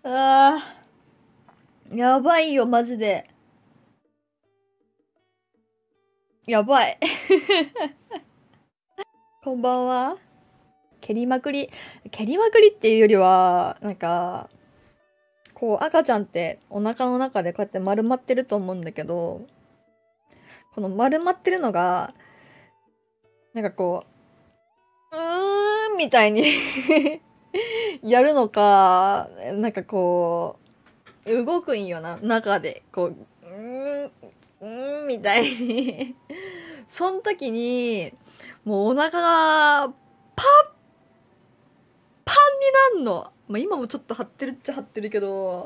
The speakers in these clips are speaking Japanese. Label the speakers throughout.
Speaker 1: あー、やばいよ、マジで。やばい。こんばんは。蹴りまくり。蹴りまくりっていうよりは、なんか、こう赤ちゃんってお腹の中でこうやって丸まってると思うんだけど、この丸まってるのが、なんかこみたいにやるのか、なんかこう、動くんよな、中で。こう、みたいにその時に、もうお腹がパンパンになんの。まあ、今もちょっと張ってるっちゃ張ってるけど、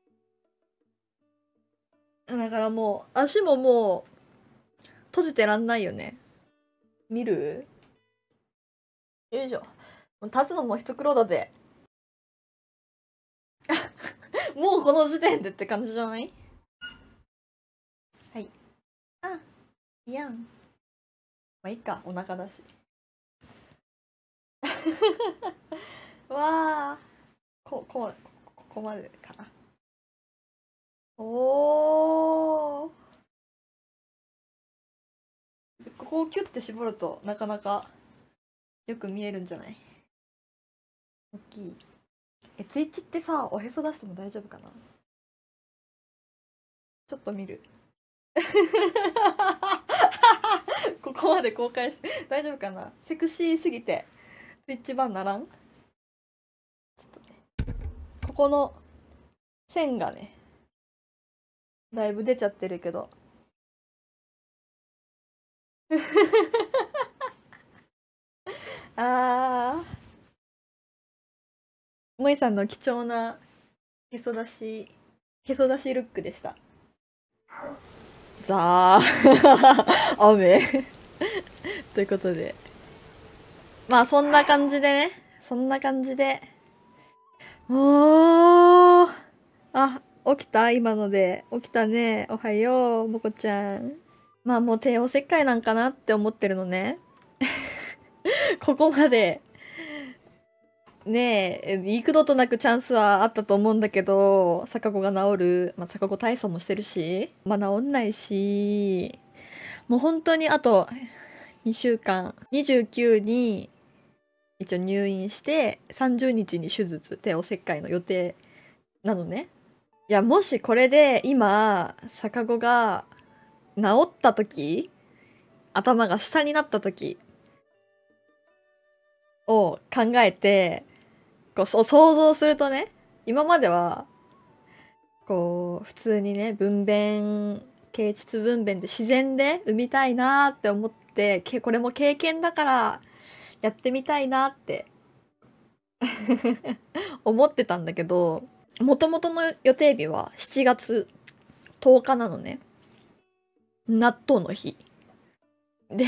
Speaker 1: だからもう足ももう閉じてらんないよね。見る？よいしょ。もう立つのも一苦労だぜ。もうこの時点でって感じじゃない？はい。あ、いやん。まあいいか、お腹だし。わあ、ここまでかな。おー。ここをキュッて絞るとなかなかよく見えるんじゃない？大きい。ツイッチってさ、おへそ出しても大丈夫かな？ちょっと見る。ここまで公開して大丈夫かな？セクシーすぎてスイッチ版ならん？ちょっとね、ここの線がね、だいぶ出ちゃってるけど。あー、萌さんの貴重なへそ出し、へそ出しルックでした。ザー雨ということで、まあそんな感じでね、そんな感じで、おー、あ、起きた今ので。起きたね。おはよう、もこちゃん。まあもう帝王切開なんかなって思ってるのね。ここまで、ねえ、幾度となくチャンスはあったと思うんだけど、逆子が治る。まあ逆子体操もしてるし、まあ治んないし、もう本当にあと2週間、29に一応入院して、30日に手術、帝王切開の予定なのね。いや、もしこれで今、逆子が治った時、頭が下になった時を考えて、こう、想像するとね、今までは、こう、普通にね、分娩、経腟分娩で自然で産みたいなって思って、これも経験だからやってみたいなって思ってたんだけど、もともとの予定日は7月10日なのね。納豆の日。で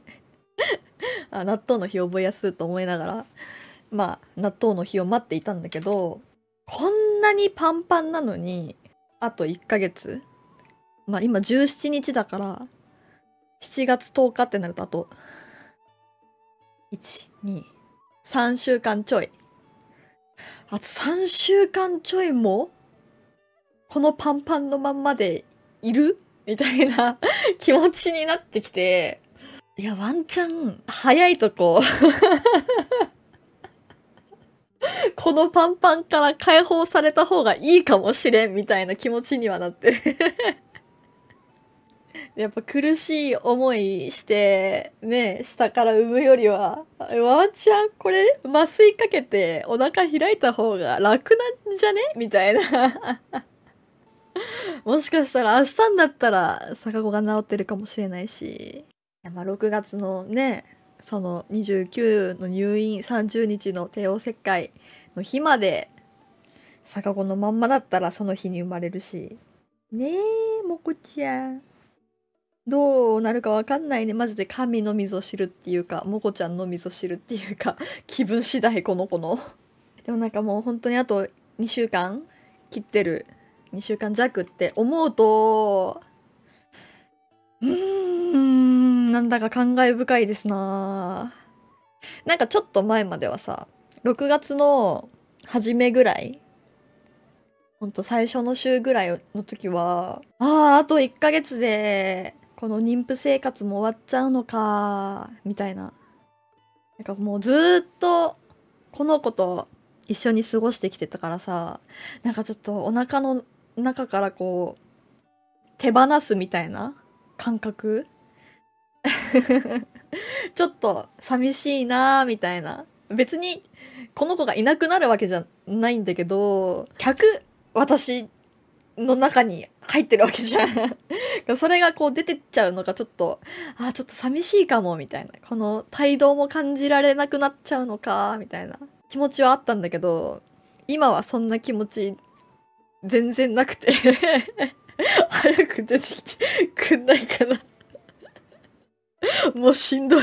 Speaker 1: 納豆の日覚えやすいと思いながら、まあ、納豆の日を待っていたんだけど、こんなにパンパンなのに、あと1ヶ月。まあ今17日だから、7月10日ってなるとあと、1、2、3週間ちょい。あと3週間ちょいも、このパンパンのまんまでいるみたいな気持ちになってきて、いや、ワンチャン、早いとこ、このパンパンから解放された方がいいかもしれんみたいな気持ちにはなってる。やっぱ苦しい思いして、ね、下から産むよりは、ワンちゃんこれ麻酔かけてお腹開いた方が楽なんじゃねみたいな。もしかしたら明日になったら逆子が治ってるかもしれないし。いやまあ6月のね、その29の入院30日の帝王切開の日まで逆子のまんまだったらその日に生まれるし。ねえ、もこちゃん。どうなるかわかんないね。マジで神のみぞ知るっていうか、もこちゃんのみぞ知るっていうか、気分次第この子の。でもなんかもう本当にあと2週間切ってる。2週間弱って思うと、なんだか感慨深いですな。なんかちょっと前まではさ、6月の初めぐらいほんと最初の週ぐらいの時は、あと1ヶ月で、この妊婦生活も終わっちゃうのか、みたいな。なんかもうずーっと、この子と一緒に過ごしてきてたからさ、なんかちょっとお腹の中からこう、手放すみたいな感覚ちょっと寂しいなーみたいな。別に、この子がいなくなるわけじゃないんだけど、私の中に入ってるわけじゃん。それがこう出てっちゃうのがちょっと、ちょっと寂しいかも、みたいな。この態度も感じられなくなっちゃうのか、みたいな気持ちはあったんだけど、今はそんな気持ち全然なくて早く出てきてくんないかなもうしんどい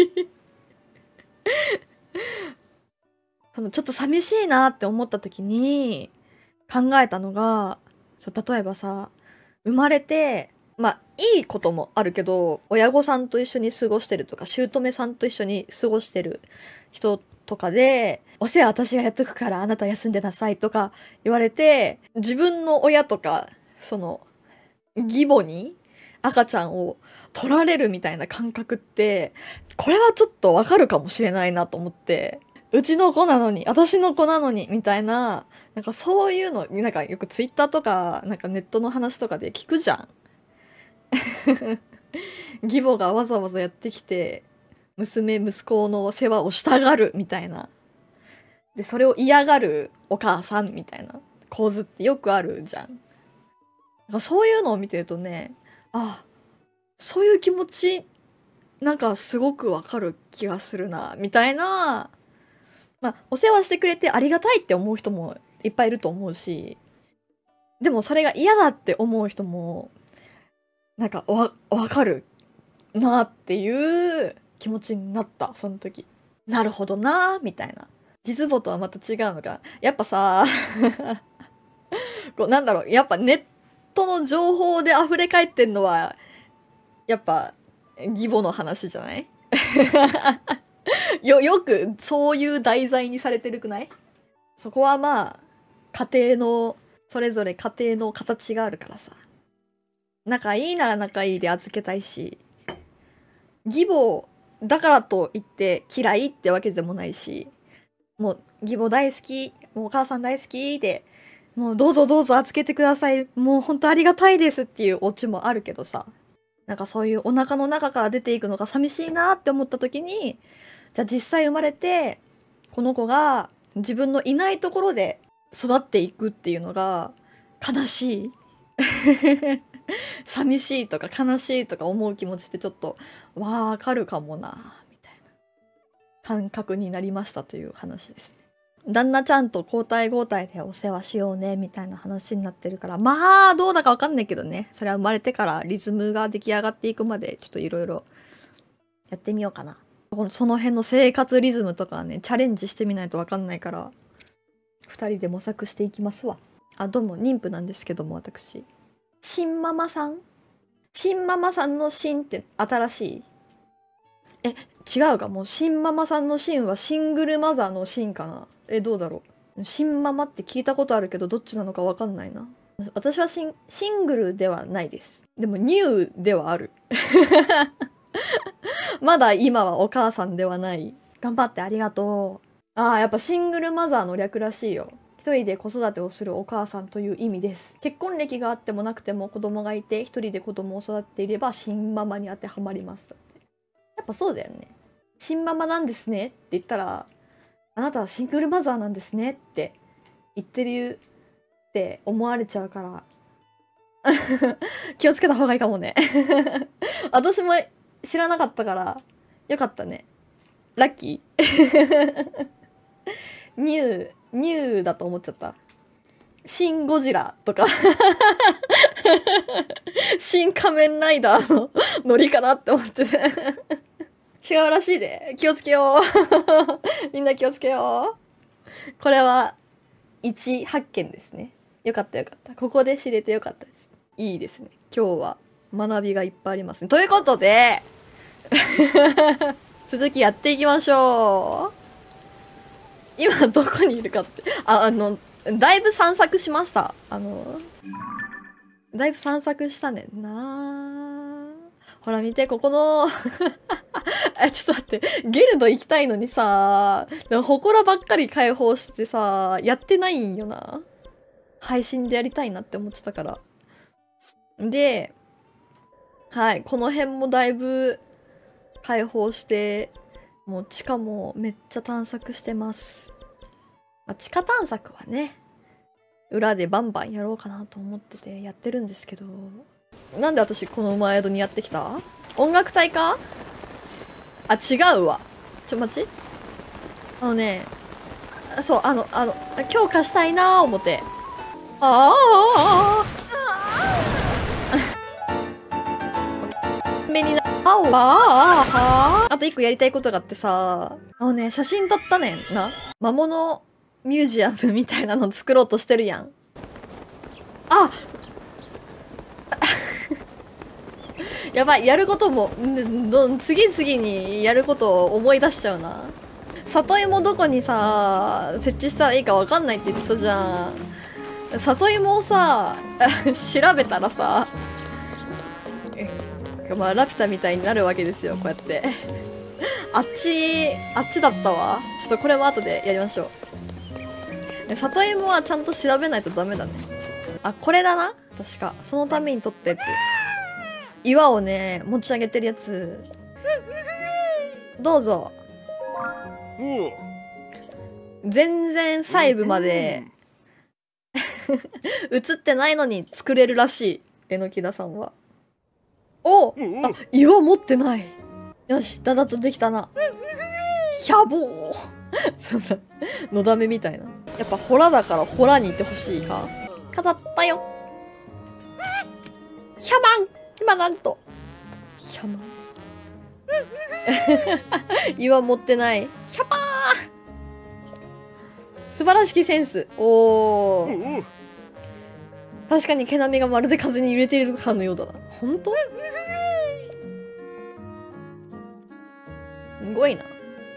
Speaker 1: そのちょっと寂しいなって思った時に考えたのが、例えばさ、生まれて、いいこともあるけど、親御さんと一緒に過ごしてるとか、姑さんと一緒に過ごしてる人とかで、お世話私がやっとくからあなた休んでなさいとか言われて、自分の親とか、義母に赤ちゃんを取られるみたいな感覚って、これはちょっとわかるかもしれないなと思って、うちの子なのに、私の子なのに、みたいな、なんかそういうの、なんかよくツイッターとか、なんかネットの話とかで聞くじゃん。義母がわざわざやってきて、息子の世話をしたがる、みたいな。で、それを嫌がるお母さん、みたいな構図ってよくあるじゃん。なんかそういうのを見てるとね、そういう気持ち、なんかすごくわかる気がするな、みたいな、お世話してくれてありがたいって思う人もいっぱいいると思うし、でもそれが嫌だって思う人も、なんかわかるなっていう気持ちになった、その時。なるほどなみたいな。実母とはまた違うのか。やっぱさ、こうなんだろう、やっぱネットの情報で溢れ返ってんのは、やっぱ義母の話じゃないよくそういう題材にされてるくない？そこは家庭の、それぞれ家庭の形があるからさ。仲いいなら仲いいで預けたいし、義母だからといって嫌いってわけでもないし、もう義母大好き、もうお母さん大好きで、もうどうぞどうぞ預けてください。もう本当ありがたいですっていうオチもあるけどさ。なんかそういうお腹の中から出ていくのが寂しいなって思った時に、じゃあ実際生まれて、この子が自分のいないところで育っていくっていうのが悲しい。寂しいとか悲しいとか思う気持ちってちょっとわかるかもな、みたいな感覚になりましたという話ですね。旦那ちゃんと交代交代でお世話しようね、みたいな話になってるから、どうだかわかんないけどね。それは生まれてからリズムが出来上がっていくまで、ちょっといろいろやってみようかな。その辺の生活リズムとかはね、チャレンジしてみないとわかんないから、二人で模索していきますわ。どうも、妊婦なんですけども、私。新ママさんの新って新しい？違うかもう新ママさんの新はシングルマザーの新かな。どうだろう。新ママって聞いたことあるけどどっちなのかわかんないな。私はシングルではないです。でもニューではある。まだ今はお母さんではない。頑張ってありがとう。やっぱシングルマザーの略らしいよ。一人で子育てをするお母さんという意味です。結婚歴があってもなくても子供がいて一人で子供を育てていれば新ママに当てはまります。やっぱそうだよね。新ママなんですねって言ったら、あなたはシングルマザーなんですねって言ってるって思われちゃうから気をつけた方がいいかもね私も知らなかったからよかったね。ラッキーニューだと思っちゃった。シン・ゴジラとかシン・仮面ライダーのノリかなって思ってて違うらしいで。気をつけようみんな気をつけよう。これは一発見ですね。よかったよかった。ここで知れてよかったです。いいですね。今日は学びがいっぱいありますね。ということで続きやっていきましょう。今どこにいるかって。 だいぶ散策しました。だいぶ散策したねんな。ほら見て、ここのちょっと待って、ゲルド行きたいのにさ、祠ばっかり解放してさ、やってないんよな。配信でやりたいなって思ってたから。で、はい、この辺もだいぶ解放して、もう地下もめっちゃ探索してます。まあ、地下探索はね、裏でバンバンやろうかなと思っててやってるんですけど、なんで私この前戸にやってきた？音楽隊か？あ、違うわ。待ち。そう、強化したいなー思って。目にな、あと一個やりたいことがあってさ、写真撮ったねんな。魔物ミュージアムみたいなの作ろうとしてるやん。あやばい、やることも、次々にやることを思い出しちゃうな。里芋どこにさ、設置したらいいかわかんないって言ってたじゃん。里芋をさ、調べたらさ、まあ、ラピュタみたいになるわけですよ、こうやって。あっちだったわ。ちょっとこれも後でやりましょう。里芋はちゃんと調べないとダメだね。あ、これだな。確か。そのために撮ったやつ。岩をね、持ち上げてるやつ。どうぞ。全然細部まで映ってないのに作れるらしい。えのきださんは。あ、岩持ってない。よし、だだとできたな。ひゃぼー。そんな、のだめみたいな。やっぱホラだからホラにいてほしいか。飾ったよ。ひゃまん今なんと。ひゃまん。岩持ってない。ひゃぱー素晴らしきセンス。おー。確かに毛並みがまるで風に揺れているかのようだな。本当？すごいな。こ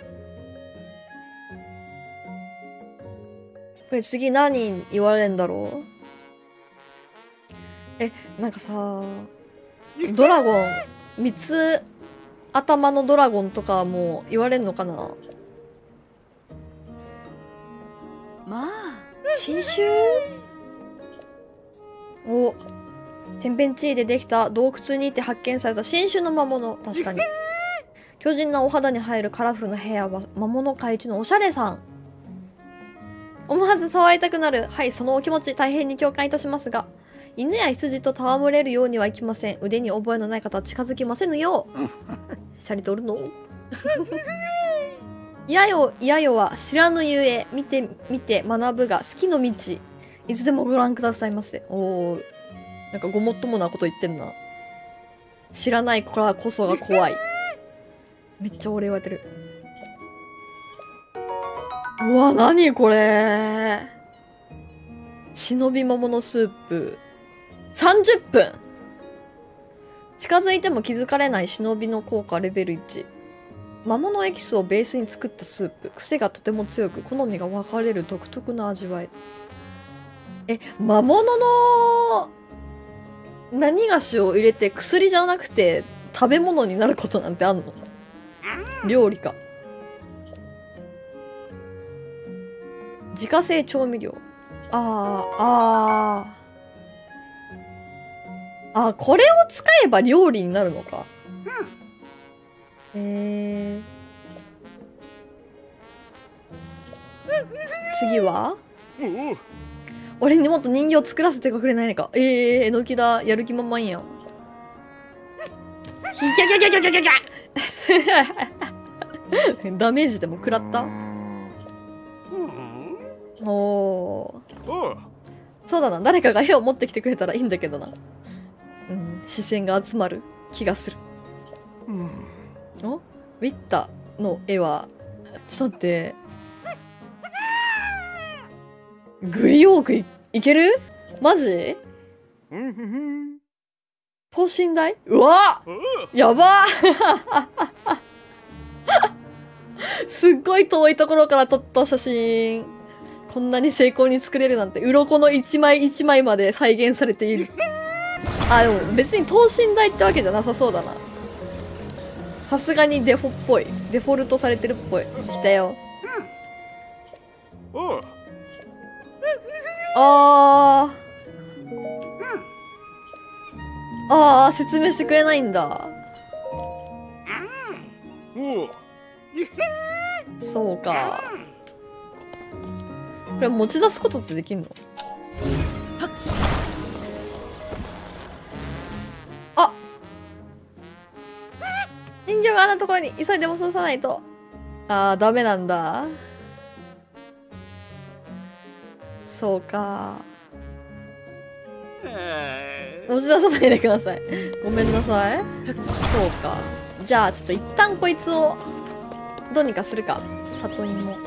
Speaker 1: れ次何言われんだろう？なんかさ、ドラゴン、三つ頭のドラゴンとかも言われんのかな？まあ、新種？お、天変地異でできた洞窟にて発見された新種の魔物。確かに。強靭なお肌に入るカラフルなヘアは魔物界一のおしゃれさん。思わず触りたくなる。はい、そのお気持ち大変に共感いたしますが、犬や羊と戯れるようにはいきません。腕に覚えのない方は近づきませぬよう。シャリとるのいやよ、いやよは知らぬゆえ、見て学ぶが好きの道。いつでもご覧くださいませ。おー。なんかごもっともなこと言ってんな。知らないからこそが怖い。めっちゃ俺言われてる。うわ、なにこれ。忍び桃のスープ。30分近づいても気づかれない忍びの効果レベル1。魔物エキスをベースに作ったスープ。癖がとても強く、好みが分かれる独特な味わい。魔物の何菓子を入れて薬じゃなくて食べ物になることなんてあんの？料理か。自家製調味料。これを使えば料理になるのか。次は俺にもっと人形作らせてくれないのか。えのきだ。やる気満々やん。ひきゃきゃきゃきゃきゃきゃきゃダメージでも食らった？おー。そうだな。誰かが絵を持ってきてくれたらいいんだけどな。うん。視線が集まる気がする。お？ウィッタの絵は、ちょっと待って。グリオーク いける？マジ？等身大？うわ！やばすっごい遠いところから撮った写真。 こんなに精巧に作れるなんて、鱗の一枚一枚まで再現されている。あ、でも別に等身大ってわけじゃなさそうだな。さすがにデフォっぽい。デフォルトされてるっぽい。来たよ。ああ、説明してくれないんだ。そうか。これ持ち出すことってできんの？あ、人形があんなところに急いで戻さないと。ああ、ダメなんだ。そうか。持ち出さないでください。ごめんなさい。そうか。じゃあ、ちょっと一旦こいつをどうにかするか。里芋。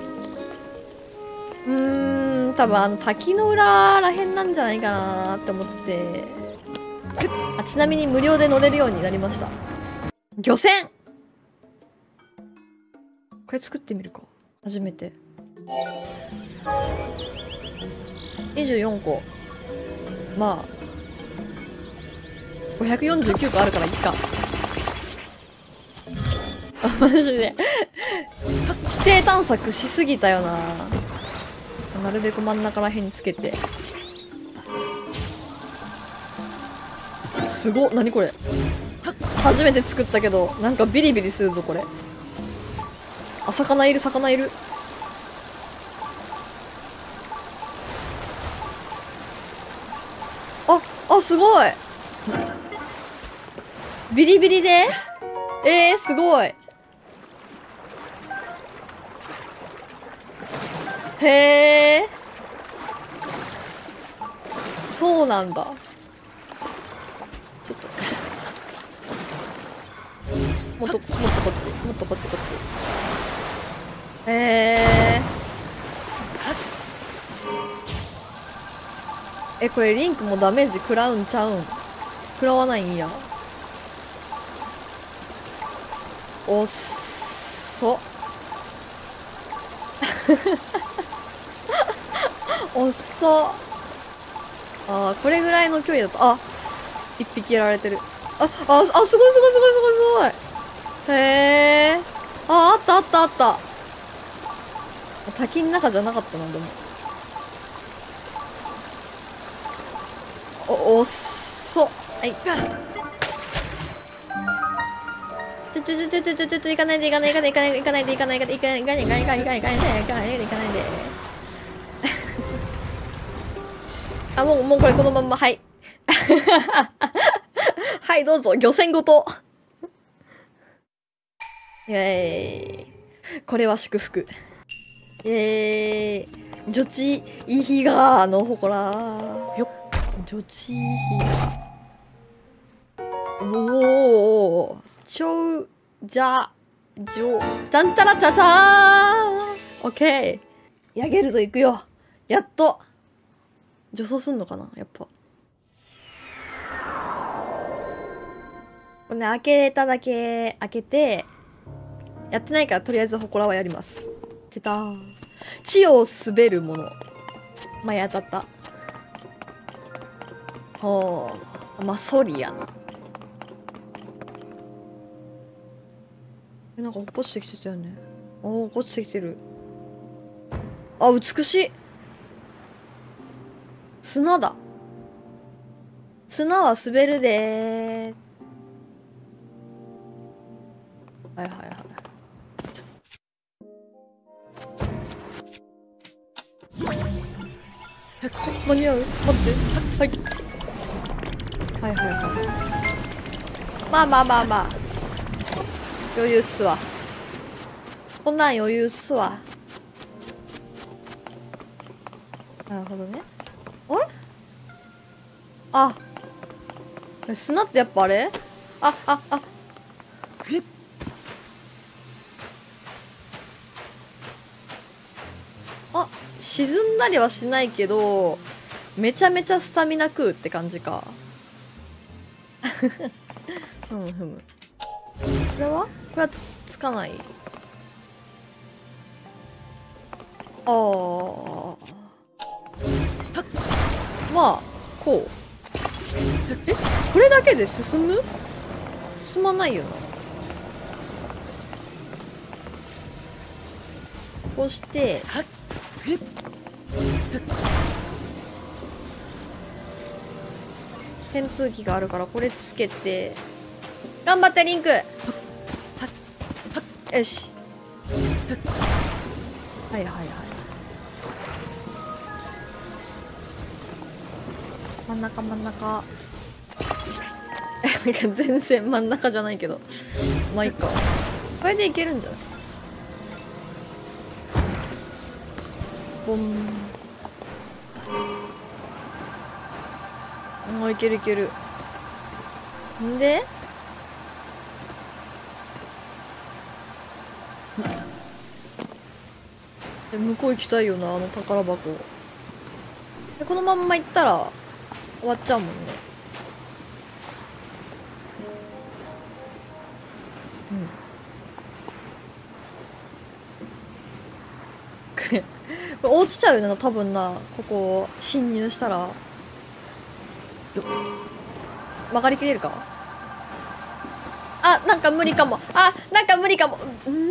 Speaker 1: 多分滝の裏らへんなんじゃないかなって思ってて。あ、ちなみに無料で乗れるようになりました。漁船これ作ってみるか。初めて。24個。まあ。549個あるからいいか。あ、マジで。地底探索しすぎたよな。なるべく真ん中らへんにつけて。すごっ、何これ。初めて作ったけど、なんかビリビリするぞ、これ。あ、魚いる、魚いる。あ、すごい。ビリビリで？すごい。へえ。そうなんだ。ちょっと。もっとこっち。もっとこっち。これリンクもダメージ食らうんちゃうん？食らわないんや。おっそ。おっそ。ああ、これぐらいの距離だと、一匹やられてる。すごい。へえ。あった。滝の中じゃなかったな、でも。おっそ。はい。ちょ、行かないで。あ、もうこれこのまんま、はい。はい、どうぞ、漁船ごと。イェーイ。これは祝福。イェーイ。女子イヒガーのほこら。よっ。女子イヒガー。おー。ちょう、じゃ、じょ、ちゃんたらちゃちゃーん。オッケー。やげるぞ、行くよ。やっと。女装すんのかなやっぱ。これね、開けただけ開けて、やってないからとりあえず祠はやります。出たー。地を滑るもの。前当たった。ソリやな。なんか落っこちてきてたよね。落っこちてきてる。あ、美しい。砂だ。砂は滑るでー。はい。間に合う？待って。はい。まあ。余裕っすわ。こんなん余裕っすわ。なるほどね。あれ？砂ってやっぱあれ？沈んだりはしないけど、めちゃめちゃスタミナ食うって感じか。ふむ。これはつかない。 まあこう、これだけで進む？進まないよな。こうして扇風機があるからこれつけて、頑張ってリンク。よし、はいはいはい。真ん中真ん中なんか全然真ん中じゃないけど、まあいいか。これでいけるんじゃない？ボン。もういけるいける。んで向こう行きたいよな、あの宝箱。でこのまんま行ったら終わっちゃうもんね。これ落ちちゃうよな多分な。ここ侵入したら曲がりきれるか。あ、なんか無理かも。あ、なんか無理かも。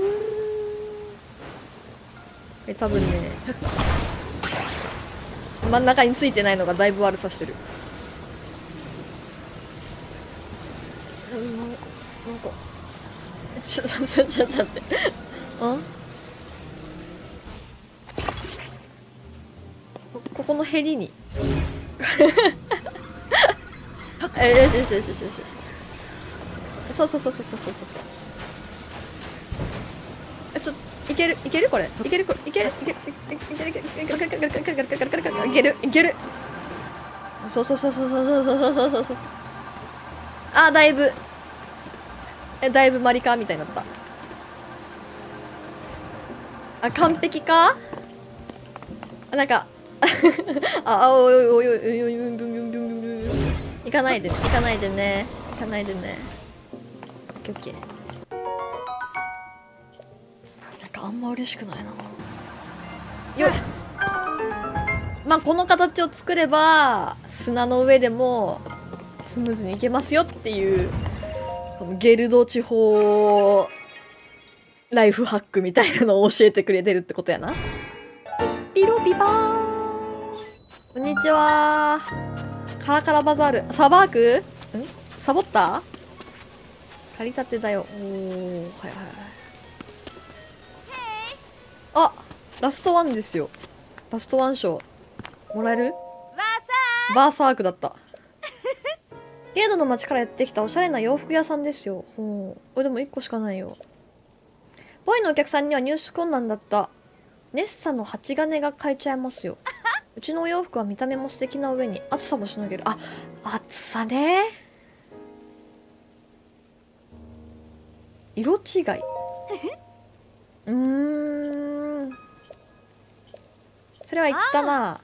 Speaker 1: 多分ね真ん中についてないのがだいぶ悪さしてる。なんかちょっと待ってここのヘリによしよしよしよしよし。そうそうそうそうそうそうそう。ちょっといけるいける、これいける、これいけるいけるいけるいけるいけるいけるいけるいけるいける。そうそうそうそうそうそうそうそうそう。あ、だいぶマリカーみたいになった。あ、完璧か。なんかおいおいおいおいおいおいおいおいおい、行かないで行かないでね、行かないでね。オッケーオッケー。なんかあんま嬉しくないな。よっ。まあこの形を作れば砂の上でもスムーズに行けますよっていう、このゲルド地方ライフハックみたいなのを教えてくれてるってことやな。ピロピパー。こんにちは。カラカラバザール。サバーク？サボった？借りたてだよ。おー、はいはいはい。あ、ラストワンですよ。ラストワン賞。もらえる？バーサークだった。ゲードの街からやってきたおしゃれな洋服屋さんですよ。ほう。これでも1個しかないよ。ボーイのお客さんには入手困難だった。ネッサの鉢金が買えちゃいますよ。うちのお洋服は見た目も素敵な上に暑さもしのげる。あ、暑さね。色違い。それは言ったな。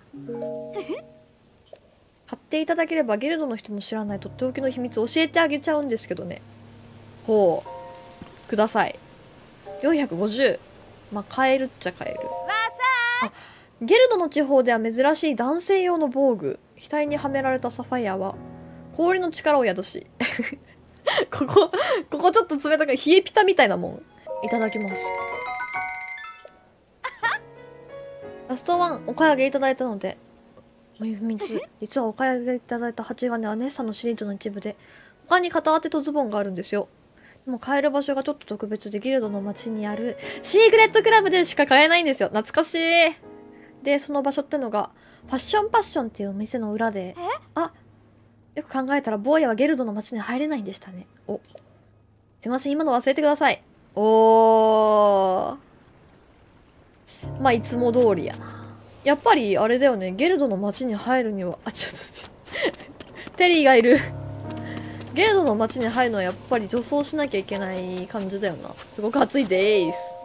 Speaker 1: 買っていただければゲルドの人も知らないとっておきの秘密教えてあげちゃうんですけどね。ほう。ください。450。まあ、買えるっちゃ買える。あ、ゲルドの地方では珍しい男性用の防具。額にはめられたサファイアは氷の力を宿しここちょっと冷たく冷えピタみたいなもん。いただきます。ラストワンお買い上げいただいたのでお秘密。実はお買い上げいただいた鉢金はネッサのシリーズの一部で、他に片当てとズボンがあるんですよ。でも買える場所がちょっと特別で、ギルドの街にあるシークレットクラブでしか買えないんですよ。懐かしい。でその場所ってのがファッションっていうお店の裏で、あ、よく考えたら坊やはゲルドの街に入れないんでしたね。お、すいません、今の忘れてください。おー、まあいつも通りやな。やっぱりあれだよね、ゲルドの街に入るには、あ、ちょっと待ってテリーがいるゲルドの街に入るのはやっぱり女装しなきゃいけない感じだよな。すごく暑いでーす。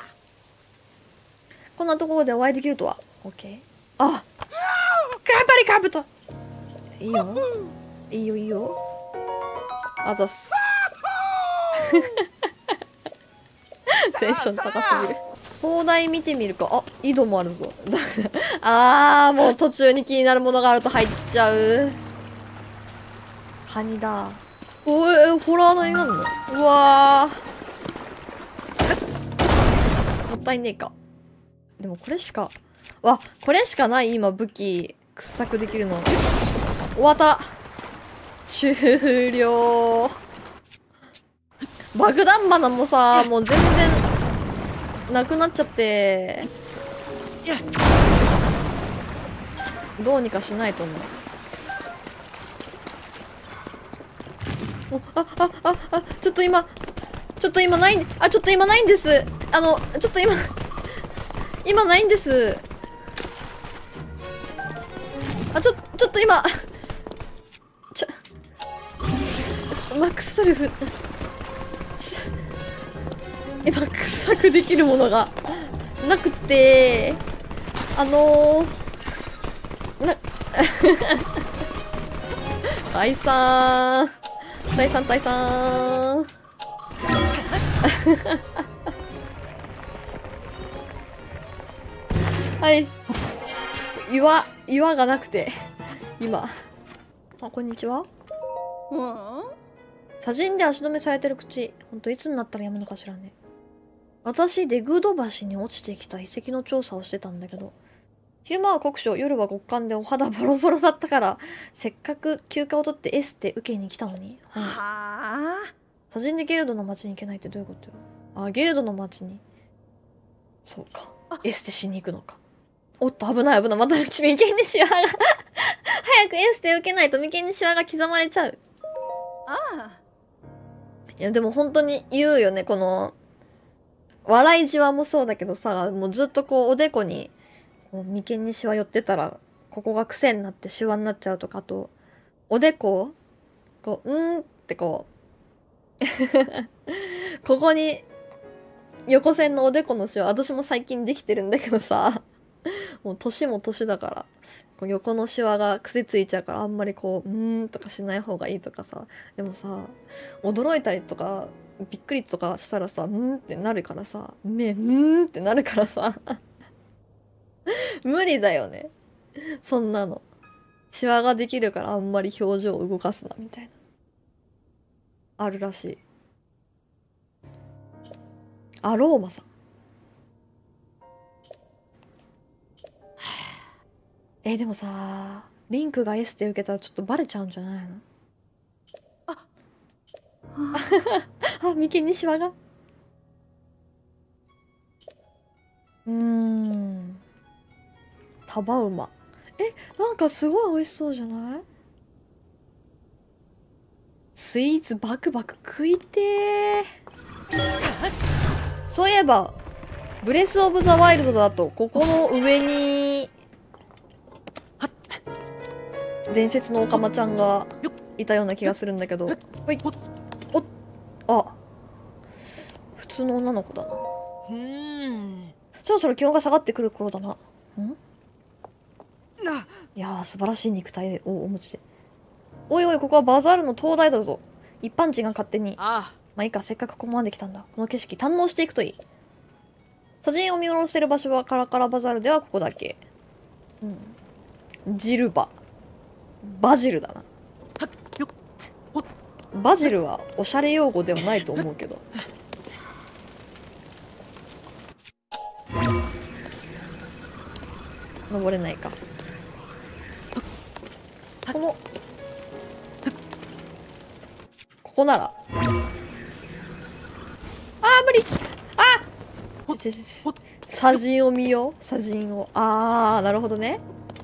Speaker 1: こんなところでお会いできるとは。オッケー。あ、頑張りかぶと。いいよいいよいいよ。あざっすテンション高すぎる。 灯台見てみるか。あ、井戸もあるぞ。あー、もう途中に気になるものがあると入っちゃう。カニだ。おい、ホラー何があんの？うわー。もったいねえか。でもこれしか、これしかない今武器、掘削できるの。終わった。終了。爆弾花もさ、もう全然、なくなっちゃって、どうにかしないと思う。ちょっと今ないん、ちょっと今ないんです。ちょっと今ないんです。ちょっと今、マックストリュフ、今、掘削できるものがなくて、第三。はい。ちょっと岩がなくて、今。こんにちは。砂塵で足止めされてる口。ほんといつになったらやむのかしらね。私、デグド橋に落ちてきた遺跡の調査をしてたんだけど、昼間は酷暑、夜は極寒でお肌ボロボロだったから、せっかく休暇を取ってエステ受けに来たのに。はあ。砂塵でゲルドの町に行けないってどういうことよ。ゲルドの町に。そうか。エステしに行くのか。おっと、危ない。また眉間にシワが早くエステ受けないと眉間にシワが刻まれちゃう。いや、でも本当に言うよね、この、笑いじわもそうだけどさ、もうずっとこう、おでこに、こう眉間にシワ寄ってたら、ここが癖になってシワになっちゃうとか、あと、おでここう、ってこう、ここに、横線のおでこのシワ、私も最近できてるんだけどさ、もう年も年だから、こう横のシワが癖ついちゃうからあんまりこう、とかしない方がいいとかさ、でもさ、驚いたりとか、びっくりとかしたらさ、ってなるからさ、ってなるからさ、無理だよね。そんなの。シワができるからあんまり表情を動かすな、みたいな。あるらしい。アローマさん。でもさ、リンクがエステ受けたらちょっとバレちゃうんじゃないの？眉間にシワが。タバウマ。なんかすごい美味しそうじゃない？スイーツバクバク食いてー。そういえば、ブレスオブザワイルドだと、ここの上に、伝説のオカマちゃんがいたような気がするんだけど。ほい。普通の女の子だな。そろそろ気温が下がってくる頃だな。いやー、素晴らしい肉体をお持ちで。おいおい、ここはバザールの灯台だぞ。一般人が勝手に。まあいいか、せっかくここまで来たんだ。この景色堪能していくといい。砂塵を見下ろしてる場所はカラカラバザールではここだけ。ジルバ。バジルだな。バジルはおしゃれ用語ではないと思うけど。登れないか。ここなら。無理。砂塵を見よう。砂塵を。なるほどね。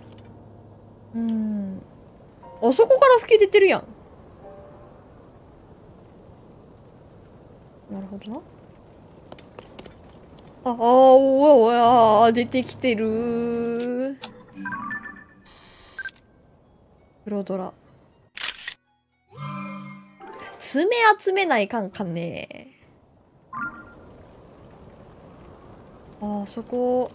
Speaker 1: あそこから吹き出てるやん。なるほどな。出てきてる。プロドラ。爪集めないかんかね。そこ。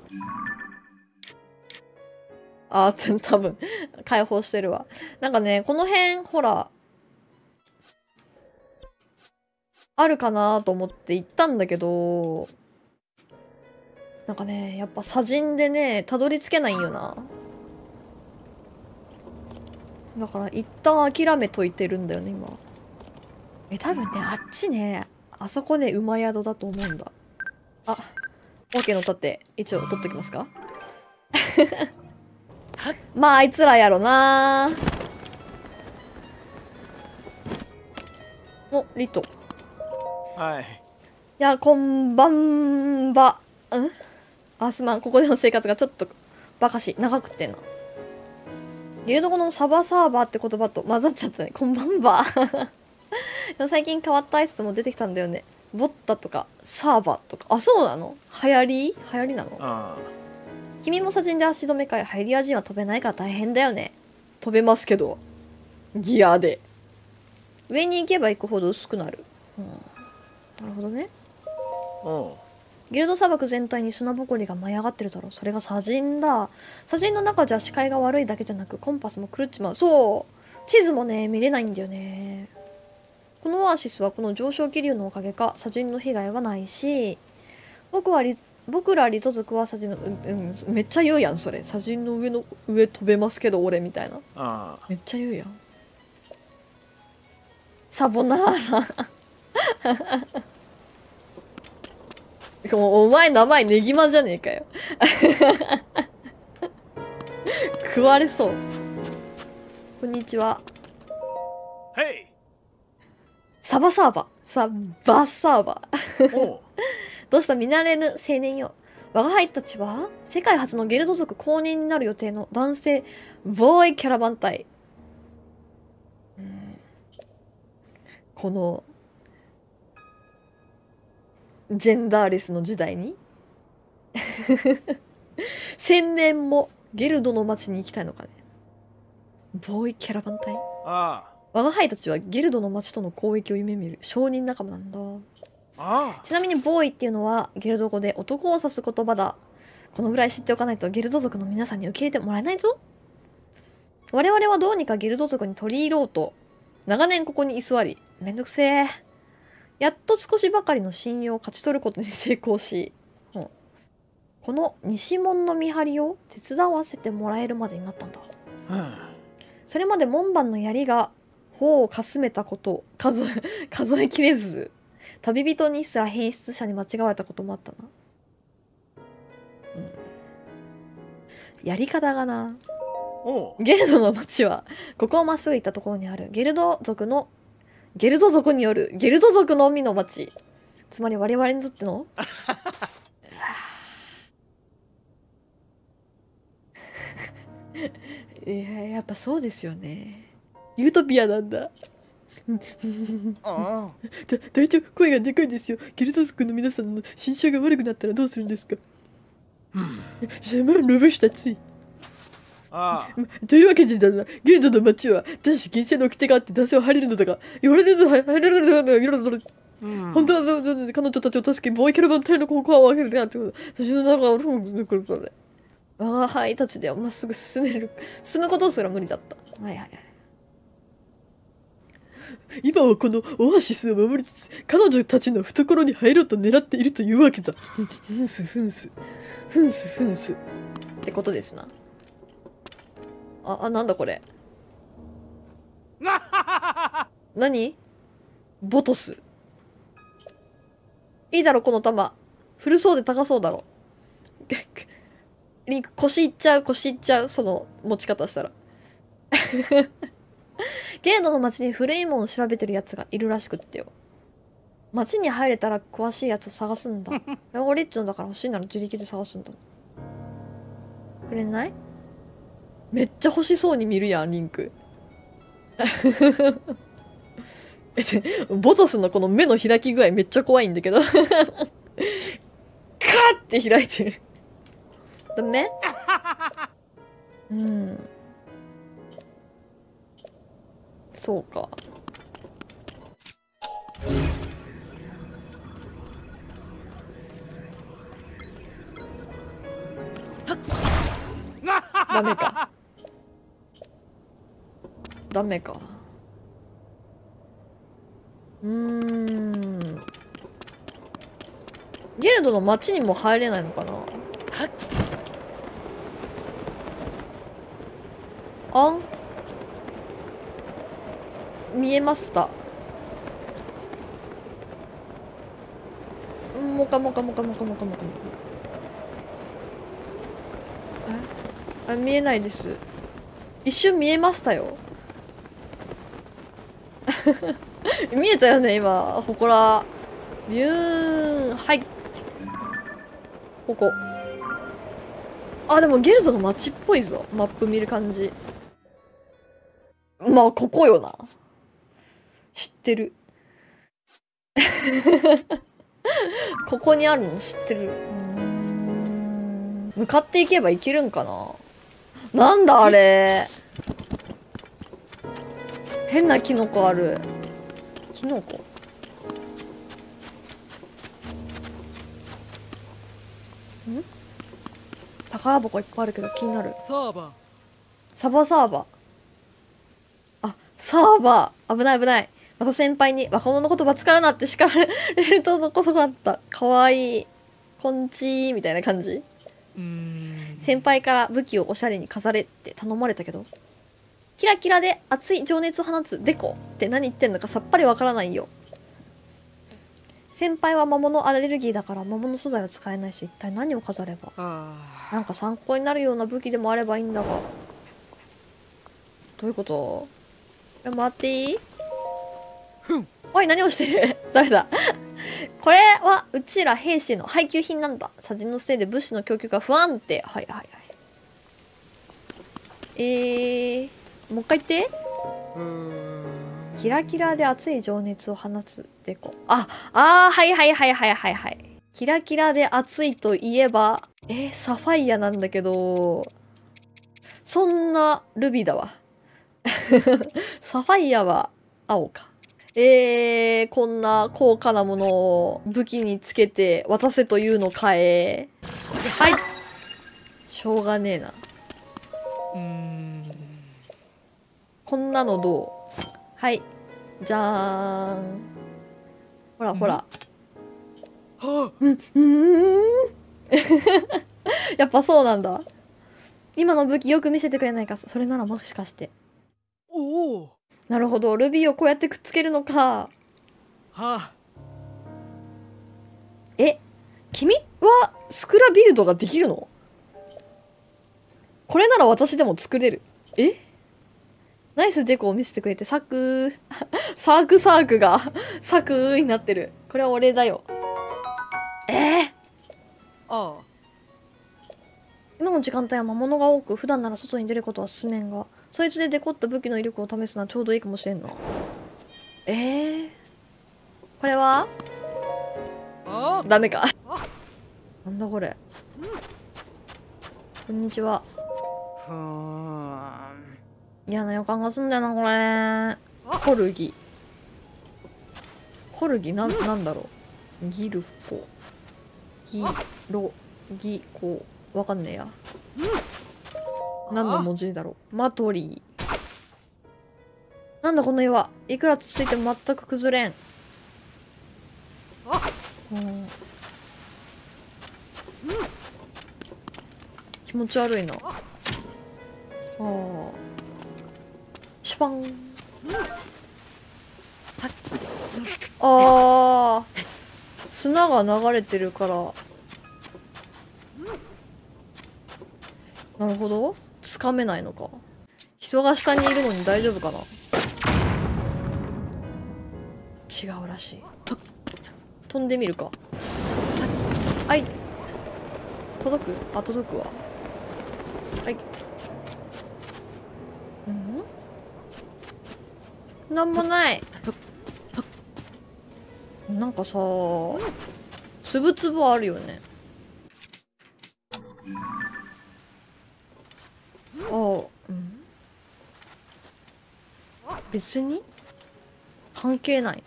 Speaker 1: 多分、解放してるわ。なんかね、この辺、ほら、あるかなと思って行ったんだけど、 なんかね、やっぱ砂塵でね、たどり着けないんよな。だから一旦諦めといてるんだよね、今。多分ね、あっちね、あそこね、馬宿だと思うんだ。あ、OK の盾、一応取っときますか。まあ、あいつらやろな。お、リト。
Speaker 2: はい。
Speaker 1: いや、こんばんば。すまん、ここでの生活がちょっとバカし、長くってんな。ギルド語のサバサーバーって言葉と混ざっちゃったね。こんばんば。でも最近変わったアイスも出てきたんだよね。ボッタとか、サーバーとか。あ、そうなの？流行りなの？
Speaker 2: あ
Speaker 1: 君も砂塵で足止めかい。ハイリア人は飛べないから大変だよね。飛べますけど。ギアで。上に行けば行くほど薄くなる。なるほどね。
Speaker 2: あ。おう。
Speaker 1: ギルド砂漠全体に砂ぼこりが舞い上がってるだろう。それが砂塵だ。砂塵の中じゃ視界が悪いだけじゃなく、コンパスも狂っちまう。そう。地図もね、見れないんだよね。このオアシスはこの上昇気流のおかげか、砂塵の被害はないし、僕らリト族は砂塵の、めっちゃ言うやん、それ。砂塵の上飛べますけど、俺みたいな。
Speaker 2: ああ。
Speaker 1: めっちゃ言うやん。サボナーラ。もうお前名前ネギマじゃねえかよ。食われそう。こんにちは。
Speaker 2: へい。
Speaker 1: サバサーバ。サバサーバ。
Speaker 2: おう。
Speaker 1: どうした見慣れぬ青年よ。我が輩たちは世界初のゲルド族公認になる予定の男性ボーイキャラバン隊。このジェンダーレスの時代に千年もゲルドの町に行きたいのかね。ボーイキャラバン隊。
Speaker 2: あ
Speaker 1: 我が輩たちはゲルドの町との交易を夢見る商人仲間なんだ。
Speaker 2: あ。あ
Speaker 1: ちなみにボーイっていうのはゲルド語で男を指す言葉だ。このぐらい知っておかないとゲルド族の皆さんに受け入れてもらえないぞ。我々はどうにかゲルド族に取り入ろうと長年ここに居座り、めんどくせえ。やっと少しばかりの信用を勝ち取ることに成功し、この西門の見張りを手伝わせてもらえるまでになったんだ。
Speaker 2: あ。
Speaker 1: それまで門番の槍が頬をかすめたことを数えきれず、旅人にすら変質者に間違われたこともあったな。やり方がな。
Speaker 2: おう。
Speaker 1: ゲルドの町はここをまっすぐ行ったところにあるゲルド族によるゲルド族のみの町。つまり我々にとってのやっぱそうですよね。ユートピアなんだ。
Speaker 2: ああ。
Speaker 1: 大丈夫、声がでかいですよ。ゲルド族の皆さんの心象が悪くなったらどうするんですか？邪魔を伸ばしたつい。
Speaker 2: ああ。
Speaker 1: というわけでだな、ゲルドの町は、ただし銀線の掟があって男性は入れるのだが、言われるのは入れるのだが、本当は彼女たちを助け、ボーイキャラバン隊のココアを開けるであってことだ。私の中は、我が輩たちではまっすぐ進むことすら無理だった。はいはいはい。今はこのオアシスを守りつつ、彼女たちの懐に入ろうと狙っているというわけだ。ふんす。ってことですな。なんだこれ。何？ボトス。いいだろ、この弾。古そうで高そうだろ。リンク、腰いっちゃう、その持ち方したら。ゲードの町に古いものを調べてるやつがいるらしくってよ。町に入れたら詳しいやつを探すんだ。レゴリッチのだから欲しいなら自力で探すんだ。くれない？めっちゃ欲しそうに見るやん、リンク。ボトスのこの目の開き具合めっちゃ怖いんだけど。カーって開いてる。ダメ？そうか。ダメか。ダメか。 ゲルドの町にも入れないのかな。あん見えました。もかもかもかもかもかもかも。見えないです。一瞬見えましたよ。見えたよね、今。ほこら。ビューン。はい。ここ。あ、でもゲルドの街っぽいぞ。マップ見る感じ。まあ、ここよな。知ってる。ここにあるの知ってる。向かっていけばいけるんかな。なんだあれ。変なキノコある。キノコ。宝箱いっぱいあるけど気になる。
Speaker 2: サーバー。
Speaker 1: サバサーバー。あ、サーバー。危ない危ない。また先輩に若者の言葉使うなって叱られるとのことがあった。かわいい。こんちーみたいな感じ。先輩から武器をおしゃれに飾れって頼まれたけど、キラキラで熱い情熱を放つデコって何言ってんのかさっぱりわからないよ。先輩は魔物アレルギーだから魔物素材は使えないし、一体何を飾れば。なんか参考になるような武器でもあればいいんだが。どういうこと？待っていい？おい、何をしてる？誰だ？これはうちら兵士の配給品なんだ。砂塵のせいで物資の供給が不安定。はいはいはい。もう一回言って。キラキラで熱い情熱を放つデコ。はいはいはいはいはいはい。キラキラで熱いといえば、サファイアなんだけど、そんなルビーだわ。サファイアは青か。こんな高価なものを武器につけて渡せというのかはい。しょうがねえな。こんなのどう？はい。じゃーん。ほらほら。やっぱそうなんだ。今の武器よく見せてくれないか。それならもしかして。
Speaker 2: おお。
Speaker 1: なるほど。ルビーをこうやってくっつけるのか。君はスクラビルドができるの？これなら私でも作れる。ナイスデコを見せてくれてサクサークがサクーになってる。これは俺だよ。今の時間帯は魔物が多く、普段なら外に出ることは進めんが、そいつでデコった武器の威力を試すのはちょうどいいかもしれんな。これはダメか。なんだこれ。こんにちは。嫌な予感がすんだよな、これ。コルギ。なんだろう。ギルコ。ギコ。わかんねえや。何の文字だろう。マトリー。なんだこの岩。いくらつついても全く崩れん。気持ち悪いな。シュパン。砂が流れてるから。なるほど。つかめないのか。人が下にいるのに大丈夫かな。違うらしい。飛んでみるか。はい。届く？届くわ。はい。なんもない。なんかさ、つぶつぶあるよね。別に関係ない。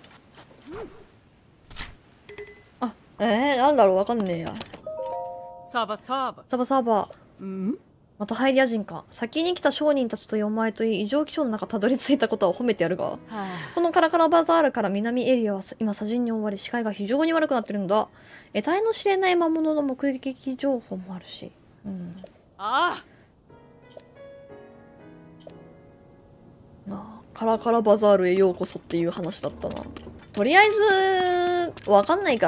Speaker 1: なんだろう、わかんねえや。
Speaker 2: サバサバ。
Speaker 1: サバサバ。 またハイリア人か。先に来た商人たちと4枚といい異常気象の中たどり着いたことは褒めてやるが。このカラカラバザールから南エリアは今砂塵に覆われ視界が非常に悪くなってるんだ。得体の知れない魔物の目撃情報もあるし。うん。
Speaker 3: あ
Speaker 1: あ、カラカラバザールへようこそっていう話だったな。とりあえず、わかんないから、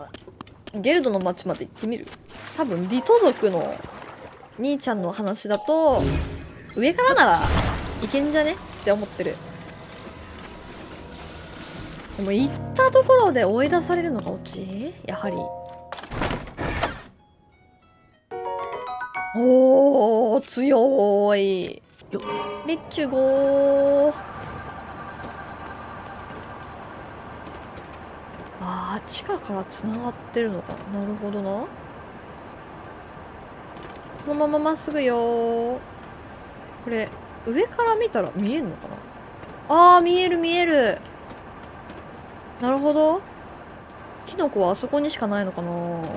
Speaker 1: ゲルドの町まで行ってみる。多分、リト族の兄ちゃんの話だと、上からならいけんじゃねって思ってる。でも行ったところで追い出されるのがオチ？やはり。おー、強い。レッチュゴー。あー、地下から繋がってるのか。なるほどな。このまままっすぐよー。これ、上から見たら見えんのかな。あー、見える見える。なるほど。キノコはあそこにしかないのかな。あ、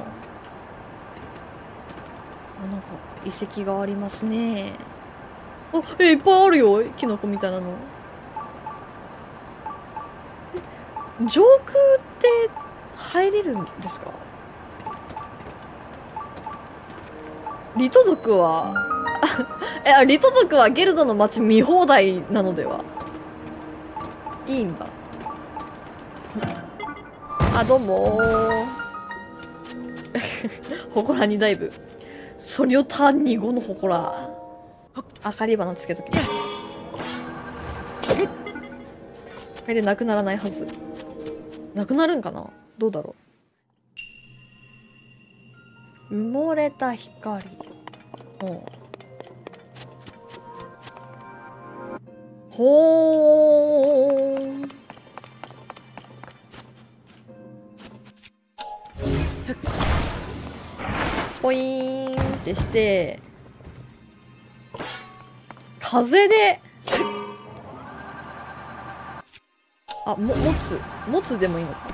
Speaker 1: なんか遺跡がありますね。あ、いっぱいあるよ、キノコみたいなの。上空って入れるんですか？リト族はリト族はゲルドの街見放題なのでは？いいんだ。あ、どうもー。ほこらにダイブ。そりょ単に5のほこら。明かり花つけときます。これでなくならないはず。なくなるんかな？どうだろう。埋もれた光。ほーん。ポイーンってして、風で、あ、持つでもいいのか。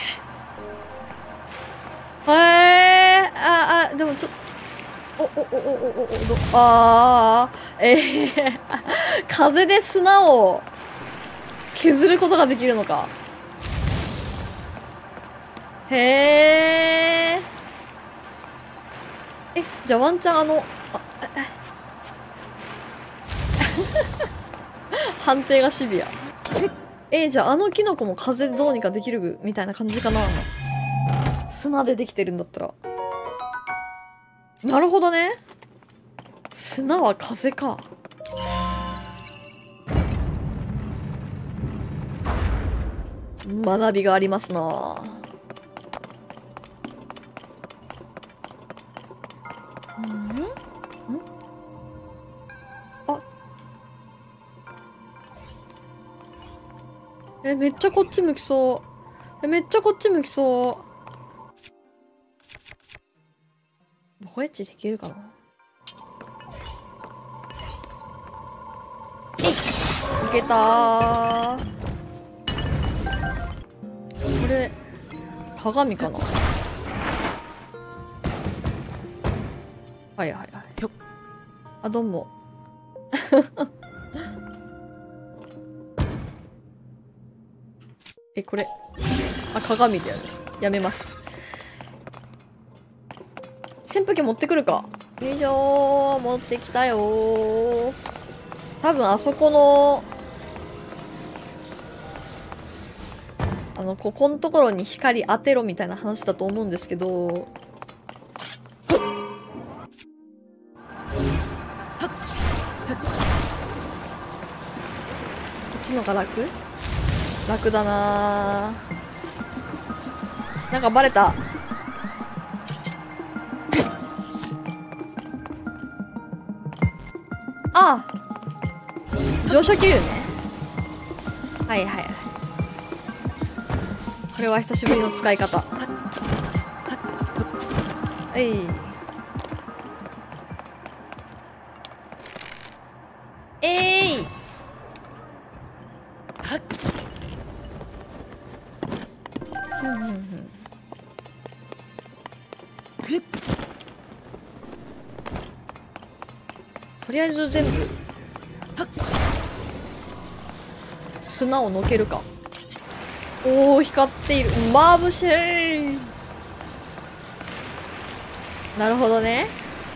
Speaker 1: でもちょっと、風で砂を削ることができるのか。へー。じゃあワンチャン判定がシビア。じゃあキノコも風でどうにかできるみたいな感じかな。砂でできてるんだったら。なるほどね。砂は風か。学びがありますな。めっちゃこっち向きそう。めっちゃこっち向きそう。ボエッチできるかな。いけたー。これ、鏡かな。はいはいはい。あ、どうも。これ。あ、鏡でやる。やめます。扇風機持ってくるか。よいしょー。持ってきたよー。多分あそこの、ここのところに光当てろみたいな話だと思うんですけど、こっちのが楽？楽だなー。なんかバレた。ああ、上昇気流ね。はいはいはい。これは久しぶりの使い方。 りあえず全部砂をのけるか。おお、光っている。眩しい。なるほどね。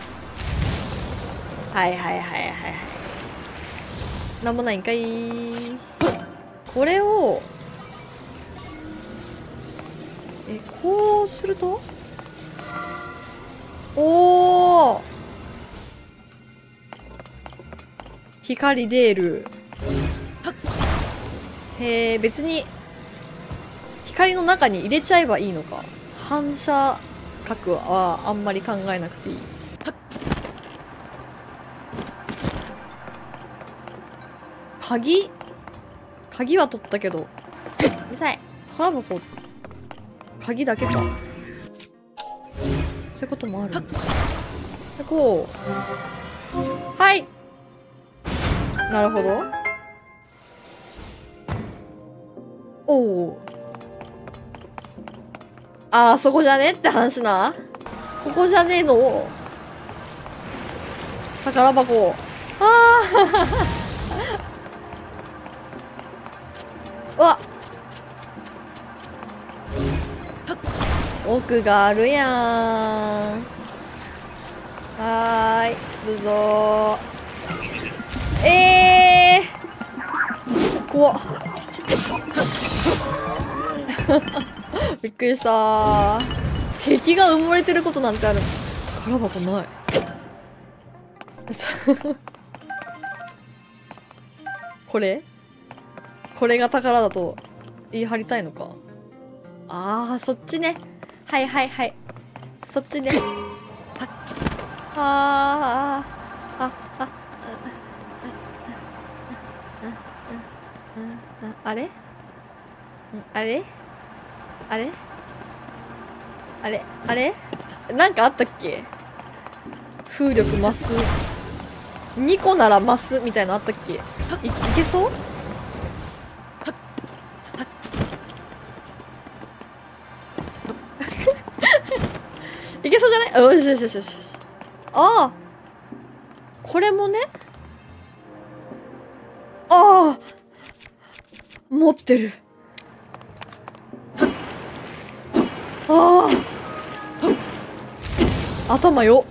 Speaker 1: はいはいはいはいはい。なんもないんかい。これをこうすると、おお、光出る。へえ、別に光の中に入れちゃえばいいのか。反射角はあんまり考えなくていい。鍵は取ったけど、うるさい。宝箱鍵だけか。そういうこともある。で、こう。はい。なるほど。おお。あそこじゃねって話な。ここじゃねえの。宝箱。ああ。わ。奥があるやん。はーい。どうぞ怖っ。びっくりしたー。敵が埋もれてることなんてある。宝箱ない。これが宝だと言い張りたいのか。ああ、そっちね。はいはいはい。そっちね。ああ、あれあれあれあれあれなんかあったっけ。風力増す。2個なら増すみたいなのあったっけ。いけそういけそうじゃない。よしよしよしよし。ああ。これもね。ああ。持ってる。ああ。頭よ。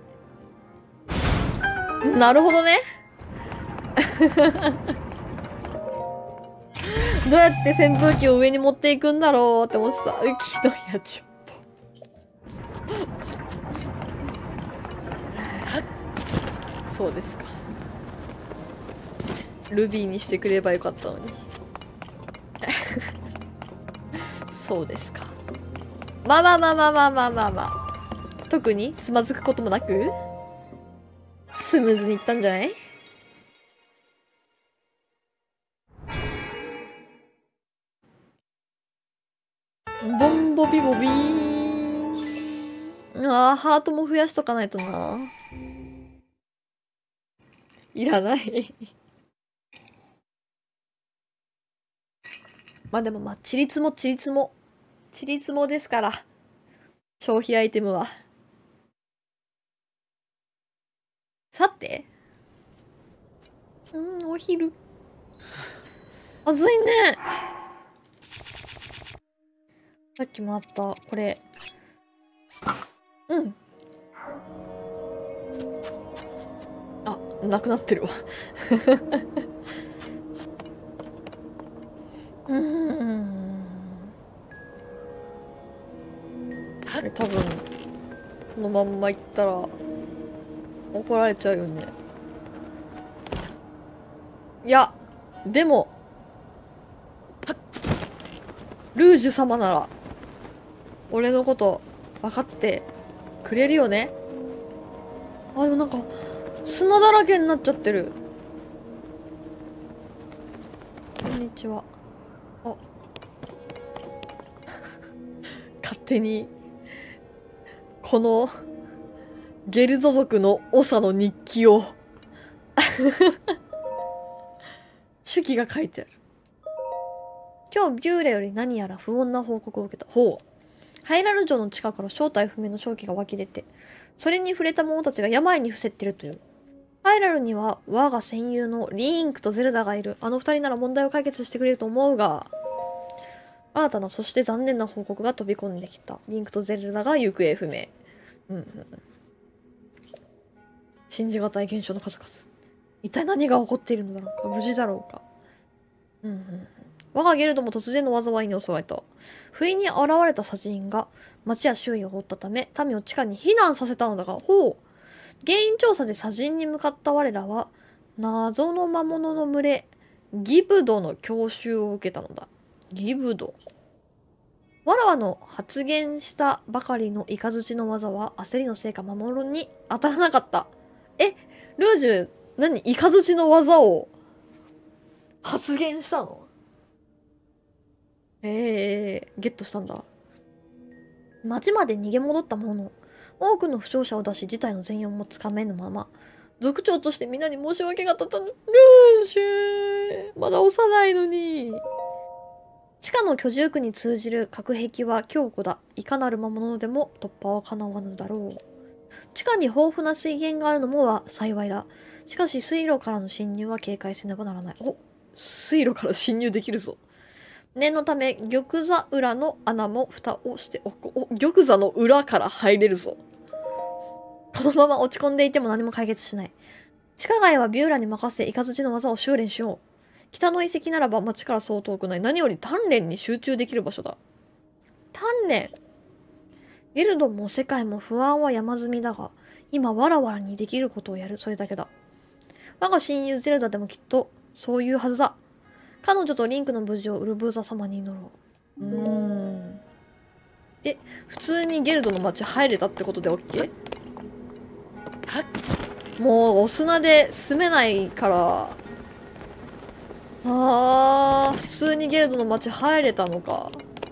Speaker 1: なるほどね。どうやって扇風機を上に持っていくんだろうって思ってさ。木の矢10本。そうですか。ルビーにしてくればよかったのに。そうですか。まあまあまあまあまあまあまあまあ。特につまずくこともなくスムーズにいったんじゃない。ボンボビボビーン。ああ、ハートも増やしとかないとな。いらない。まあでもまあ、ちりつもですから。消費アイテムは。さて。お昼。暑いね。さっきもらった、これ。あ、なくなってるわ。多分、このまんま行ったら、怒られちゃうよね。いや、でも、ルージュ様なら、俺のこと、分かってくれるよね。あ、でもなんか、砂だらけになっちゃってる。こんにちは。あ。勝手に、この、ゲルゾ族の長の日記を、手記が書いてある。今日ビューレより何やら不穏な報告を受けた。ほう。ハイラル城の地下から正体不明の瘴気が湧き出て、それに触れた者たちが病に伏せってるという。 ハイラルには我が戦友のリンクとゼルダがいる。あの二人なら問題を解決してくれると思うが、新たなそして残念な報告が飛び込んできた。リンクとゼルダが行方不明。信じがたい現象の数々。一体何が起こっているのだろうか。無事だろうか。我がゲルドも突然の災いに襲われた。不意に現れた殺人が町や周囲を覆ったため、民を地下に避難させたのだが、原因調査で殺人に向かった我らは、謎の魔物の群れ、ギブドの強襲を受けたのだ。ギブド。わらわの発言したばかりのイカズチの技は焦りのせいか魔物に当たらなかった。ルージュ、何イカズチの技を発言したの？ゲットしたんだ。町まで逃げ戻ったものの、多くの負傷者を出し事態の全容もつかめぬまま、族長として皆に申し訳が立たぬ。ルーシュまだ幼いのに。地下の居住区に通じる隔壁は強固だ。いかなる魔物でも突破は叶わぬだろう。地下に豊富な水源があるのも幸いだ。しかし水路からの侵入は警戒せねばならない。水路から侵入できるぞ。念のため玉座裏の穴も蓋をしておく。玉座の裏から入れるぞ。このまま落ち込んでいても何も解決しない。地下街はビューラに任せイカズチの技を修練しよう。北の遺跡ならば町からそう遠くない。何より鍛錬に集中できる場所だ。鍛錬。ゲルドも世界も不安は山積みだが、今わらわらにできることをやる。それだけだ。我が親友ゼルダでもきっとそういうはずだ。彼女とリンクの無事をウルブーザ様に祈ろう。普通にゲルドの町入れたってことで OK？ もうお砂で住めないから、普通にゲルドの町入れたのか。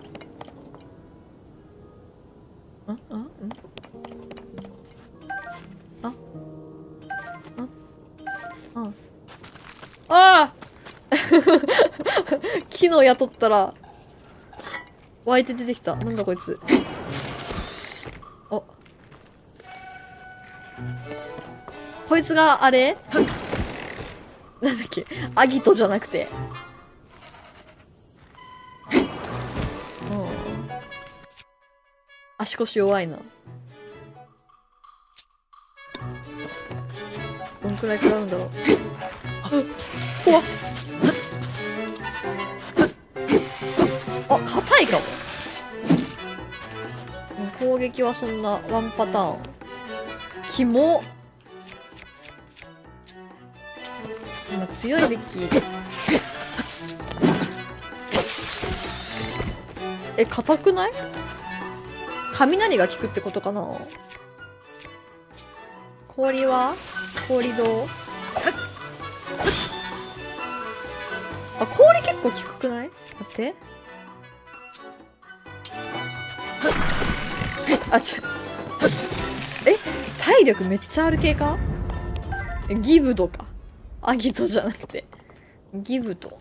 Speaker 1: 機能雇ったら湧いて出てきた。なんだこいつ。こいつがあれなんだっけ、アギトじゃなくて。足腰弱いな。どんくらい食らうんだろう。怖っ。硬いかも。攻撃はそんなワンパターン。キモ。今強いべき。硬くない？雷が効くってことかな。氷は氷どう？氷結構効くくない？待って。体力めっちゃある系か？ギブドか。アギトじゃなくて。ギブド。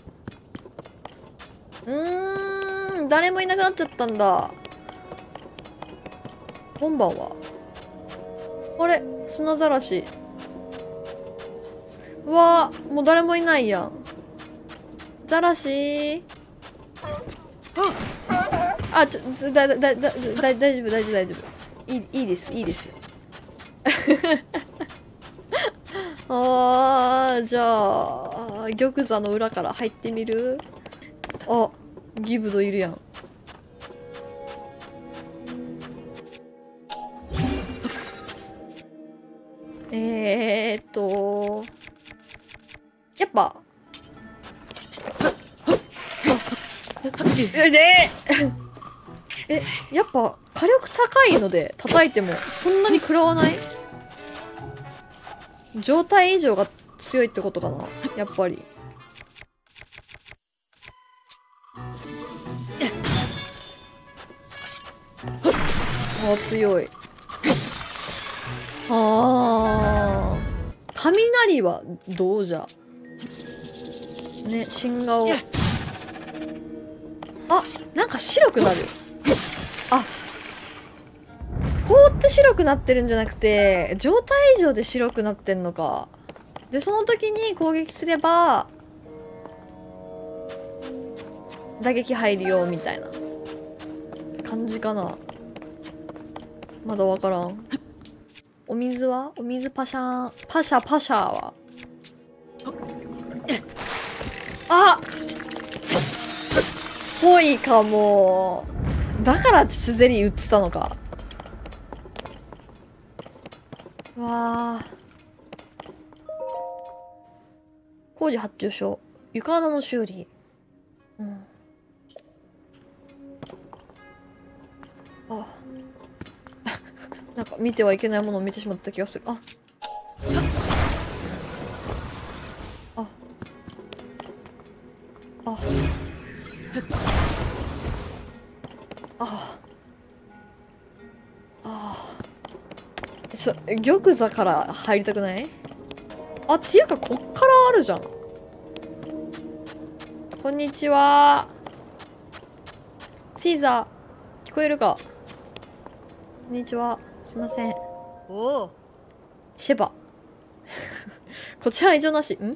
Speaker 1: 誰もいなくなっちゃったんだ。こんばんは。あれ？砂ざらし。うわー、もう誰もいないやん。ざらしー。大丈夫、大丈夫。いいです。じゃあ、玉座の裏から入ってみる？ギブドいるやん。やっぱやっぱ火力高いので叩いてもそんなに食らわない？状態以上が強いってことかな、やっぱり。強い。雷はどうじゃね、新顔。なんか白くなる。凍って白くなってるんじゃなくて、状態異常で白くなってんのか。 で、その時に攻撃すれば、打撃入るよ、みたいな感じかな。まだわからん。お水はお水パシャーン。パシャパシャーはあぽいかも。だからチュチュゼリー売ってたのか。わあ。工事発注書。床穴の修理。うん。あ。なんか見てはいけないものを見てしまった気がする。あ。あ。あ。ああ。玉座から入りたくない？あ、っていうかこっからあるじゃん。こんにちは。チーザー、聞こえるか？こんにちは。すいません。
Speaker 3: おう。
Speaker 1: シェバ。こちら異常なし。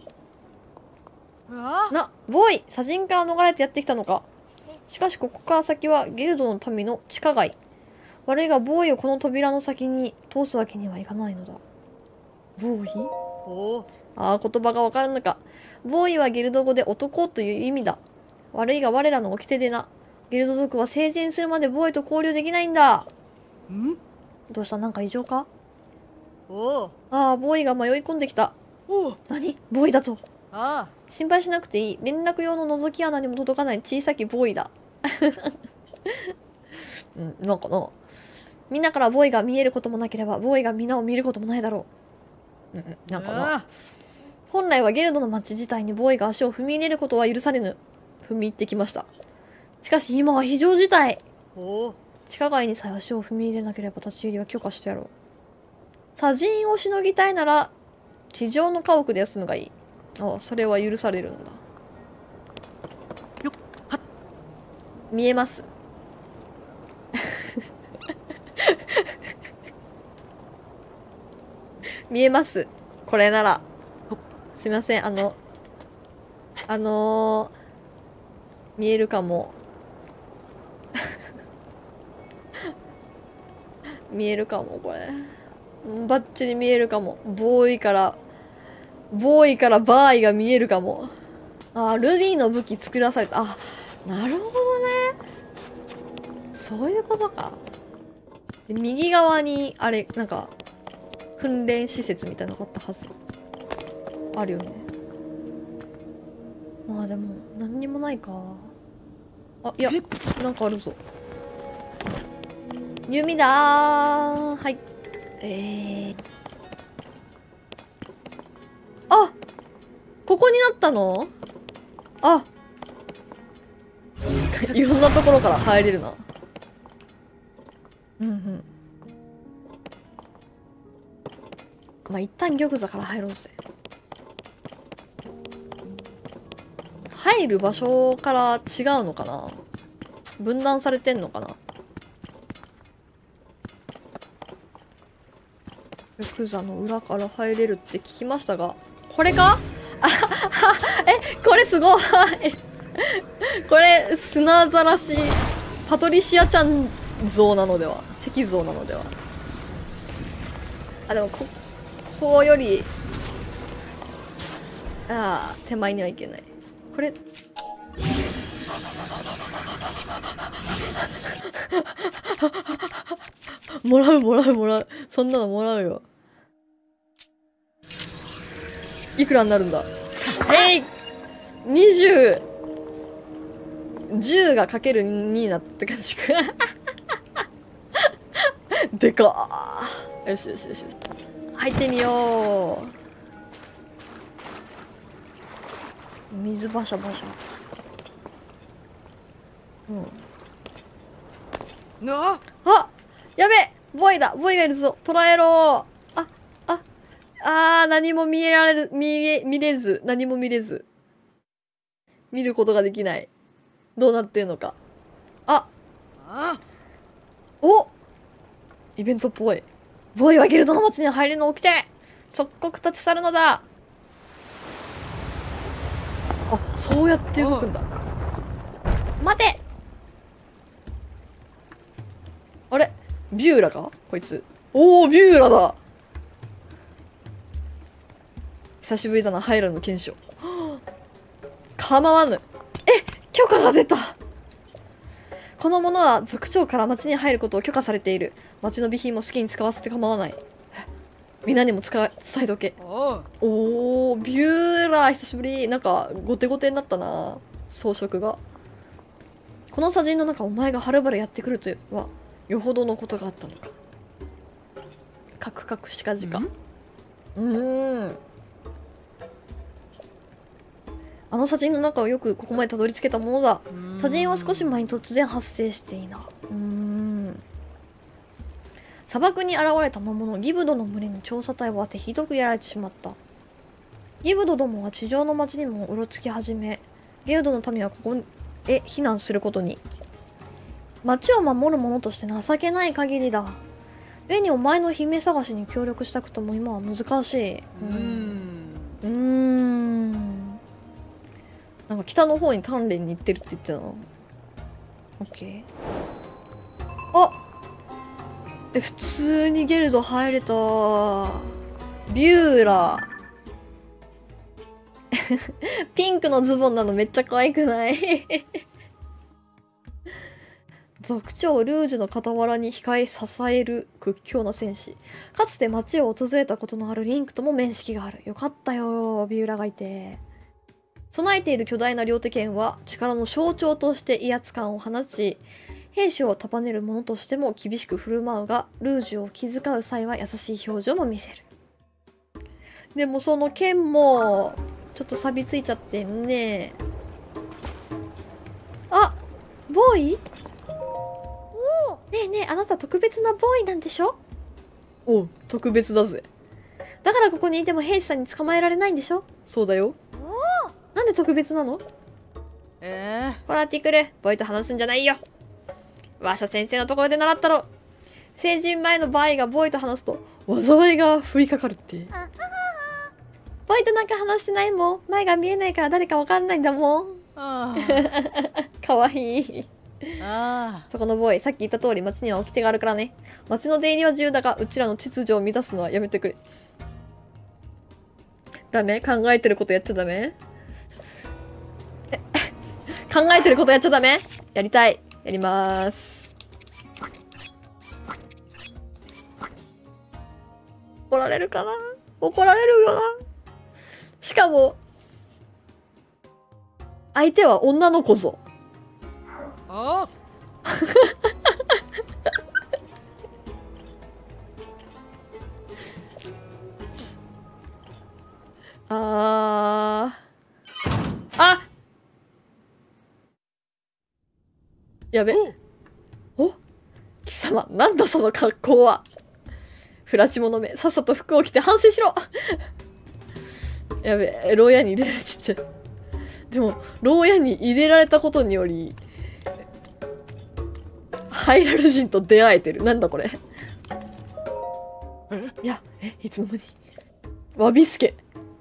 Speaker 1: ボーイ、砂塵から逃れてやってきたのか。しかしここから先はゲルドの民の地下街。悪いがボーイをこの扉の先に通すわけにはいかないのだ。ボーイ？
Speaker 3: おう。
Speaker 1: ああ、言葉がわからんのか。ボーイはゲルド語で男という意味だ。悪いが我らの掟でな。ゲルド族は成人するまでボーイと交流できないんだ。どうした？なんか異常か？
Speaker 3: おう。
Speaker 1: ああ、ボーイが迷い込んできた。
Speaker 3: おう。
Speaker 1: 何？ボーイだと。
Speaker 3: ああ。
Speaker 1: 心配しなくていい。連絡用の覗き穴にも届かない小さきボーイだ。うん、なんかな。みんなからボーイが見えることもなければ、ボーイがみんなを見ることもないだろう。なんかな。本来はゲルドの町自体にボーイが足を踏み入れることは許されぬ。踏み入ってきました。しかし今は非常事態。
Speaker 3: おう。
Speaker 1: 地下街にさえ足を踏み入れなければ立ち入りは許可してやろう。砂塵をしのぎたいなら、地上の家屋で休むがいい。ああ、それは許されるんだ。
Speaker 3: よっ、はっ。
Speaker 1: 見えます。見えます。これなら。すいません、見えるかも。見えるかも、これ。バッチリ見えるかも。ボーイからバーイが見えるかも。あー、ルビーの武器作らされた。あ、なるほどね。そういうことか。で、右側に、あれ、なんか、訓練施設みたいなのがあったはず。あるよね。まあでも、何にもないか。あ、いや、なんかあるぞ。弓だー。はい。あ、ここになったの？あ、いろんなところから入れるな。うんうん。まあ、一旦玉座から入ろうぜ。入る場所から違うのかな？分断されてんのかな？玉座の裏から入れるって聞きましたが、これか？これすごい。これ、砂ざらし、パトリシアちゃん像なのでは？石像なのでは？あ、でもここより、ああ、手前にはいけない。これ、もらう。そんなのもらうよ。いくらになるんだ？20、10がかける2になった感じか。でかー。よし。入ってみよう。水バシャバシャ。
Speaker 3: な
Speaker 1: あ、やべえ、ボーイがいるぞ。捕らえろ。何も見れず。見ることができない。どうなってんのか。お、イベントっぽい。ボーイはギルドの町に入るのを起きて即刻立ち去るのだ。 あ、そうやって動くんだ。待て。あれビューラかこいつ。おー、ビューラだ。久しぶりだな、ハイラの検証。構わぬ。許可が出た。この者は族長から町に入ることを許可されている。町の備品も好きに使わせて構わない。皆にも伝えとけ。
Speaker 3: おう。
Speaker 1: おー、ビューラー久しぶり。なんか、ゴテゴテになったな。装飾が。この砂塵の中、お前がはるばるやってくるとは、よほどのことがあったのか。カクカクしかじか。あの砂塵の中をよくここまでたどり着けたものだ。砂塵は少し前に突然発生していな。砂漠に現れた魔物ギブドの群れに調査隊を当てひどくやられてしまった。ギブドどもは地上の町にもうろつき始め、ゲルドの民はここへ避難することに。町を守る者として情けない限りだ。故にお前の姫探しに協力したくとも今は難しい。なんか北の方に鍛錬に行ってるって言ってたな。オッケー。あ、普通にゲルド入れた。ビューラピンクのズボンなのめっちゃ可愛くない族長ルージュの傍らに控え支える屈強な戦士。かつて町を訪れたことのあるリンクとも面識がある。よかったよ、ビューラがいて。備えている巨大な両手剣は力の象徴として威圧感を放ち、兵士を束ねる者としても厳しく振る舞うが、ルージュを気遣う際は優しい表情も見せる。でもその剣もちょっと錆びついちゃってんね。あ、ボーイ？おお、ねえねえ、あなた特別なボーイなんでしょ？おう、特別だぜ。だからここにいても兵士さんに捕まえられないんでしょ？そうだよ。なんで特別なの？ほら、ティクル、ボーイと話すんじゃないよ。わしゃ先生のところで習ったろ。成人前のバーイがボーイと話すと、災いが降りかかるって。ボーイとなんか話してないもん。前が見えないから誰かわかんないんだもん。かわいい。そこのボーイ、さっき言った通り町には掟があるからね。町の出入りは自由だが、うちらの秩序を乱すのはやめてくれ。ダメ？考えてることやっちゃダメ？考えてることやっちゃダメ？やりたい。やりまーす。怒られるかな？怒られるよな。しかも、相手は女の子ぞ。やべ。お、貴様、なんだその格好は。フラチモの目、さっさと服を着て反省しろやべ、牢屋に入れられちゃった。でも、牢屋に入れられたことにより、ハイラル人と出会えてる。なんだこれ。いや、いつの間に。わびすけ。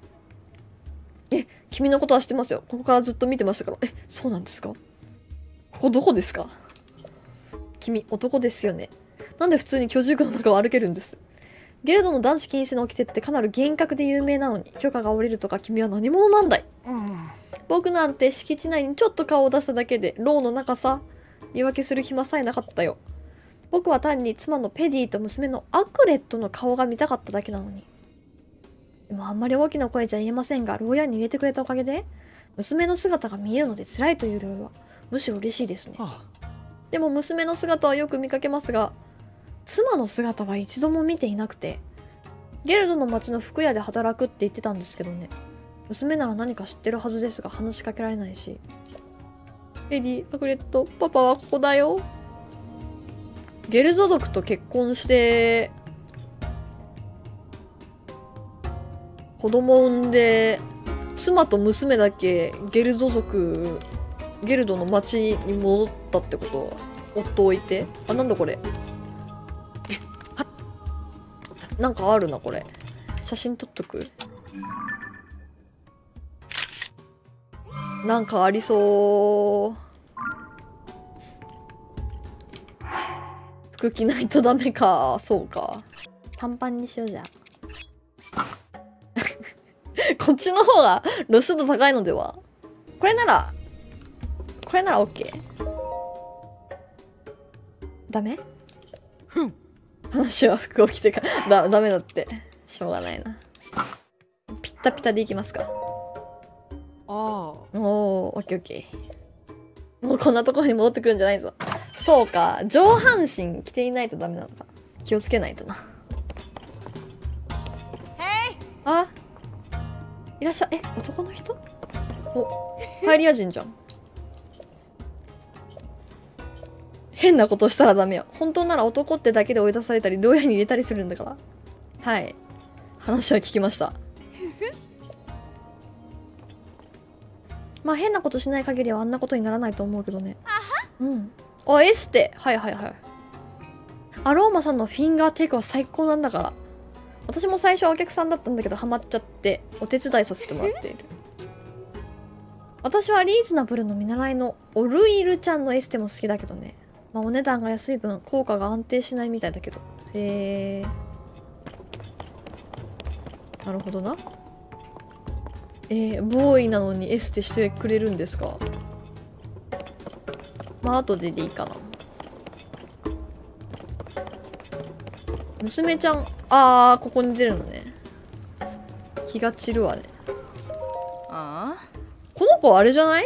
Speaker 1: 君のことは知ってますよ。ここからずっと見てましたから。そうなんですか？ここどこですか？君、男ですよね。なんで普通に居住区の中を歩けるんです？ゲルドの男子禁止の掟ってかなり厳格で有名なのに、許可が下りるとか君は何者なんだい？僕なんて敷地内にちょっと顔を出しただけで、牢の中さ、言い訳する暇さえなかったよ。僕は単に妻のペディと娘のアクレットの顔が見たかっただけなのに。でもあんまり大きな声じゃ言えませんが、牢屋に入れてくれたおかげで、娘の姿が見えるので辛いというよりは、むしろ嬉しいですね。でも娘の姿はよく見かけますが、妻の姿は一度も見ていなくて、ゲルドの町の服屋で働くって言ってたんですけどね。娘なら何か知ってるはずですが話しかけられないし。エディ、アクレット、パパはここだよ。ゲルゾ族と結婚して、子供を産んで、妻と娘だけゲルゾ族、ゲルドの町に戻ったってこと？夫を置いて。あ、なんだこれ。なんかあるな、これ。写真撮っとく？ なんかありそう。服着ないとダメか。そうか。短パンにしようじゃ。こっちの方が露出度高いのでは。これなら OK。ダメ？話は服を着てダメだって。しょうがないな。ピッタピタでいきますか。おー、オッケーオッケー。もうこんなところに戻ってくるんじゃないぞ。そうか。上半身着ていないとダメなのか。気をつけないとな。あ、いらっしゃい。男の人？お、パエリア人じゃん。変なことしたらダメよ。本当なら男ってだけで追い出されたり、牢屋に入れたりするんだから。はい。話は聞きました。まあ変なことしない限りはあんなことにならないと思うけどね。うん。あ、エステ。はいはいはい。アローマさんのフィンガーテイクは最高なんだから。私も最初はお客さんだったんだけどハマっちゃってお手伝いさせてもらっている。私はリーズナブルの見習いのオルイルちゃんのエステも好きだけどね。まあお値段が安い分効果が安定しないみたいだけど。へえ。なるほどな。ボーイなのにエステしてくれるんですか？まあ後でいいかな。娘ちゃん、ここに出るのね。気が散るわね。この子あれじゃない？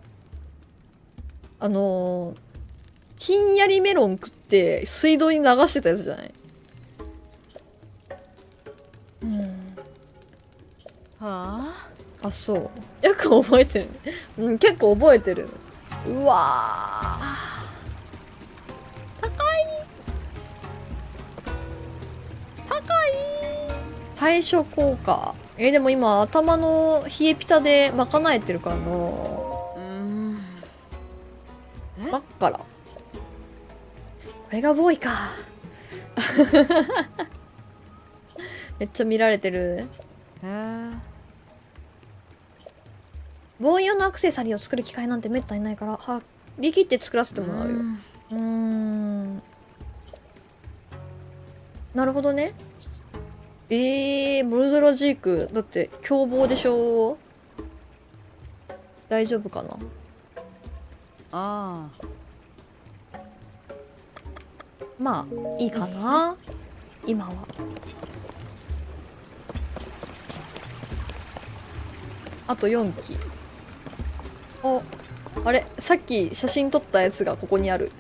Speaker 1: ひんやりメロン食って水道に流してたやつじゃない？あ、そう。よく覚えてるね。うん、結構覚えてる。うわー。高い。対処効果。でも今頭の冷えピタで賄えてるからな。真っからこれがボーイか。めっちゃ見られてる。ボーイ用のアクセサリーを作る機会なんてめったにないから張り切って作らせてもらうよ。なるほどね。モルドラジークだって凶暴でしょ。大丈夫かな。まあいいかな今は。あと4機。あれさっき写真撮ったやつがここにある。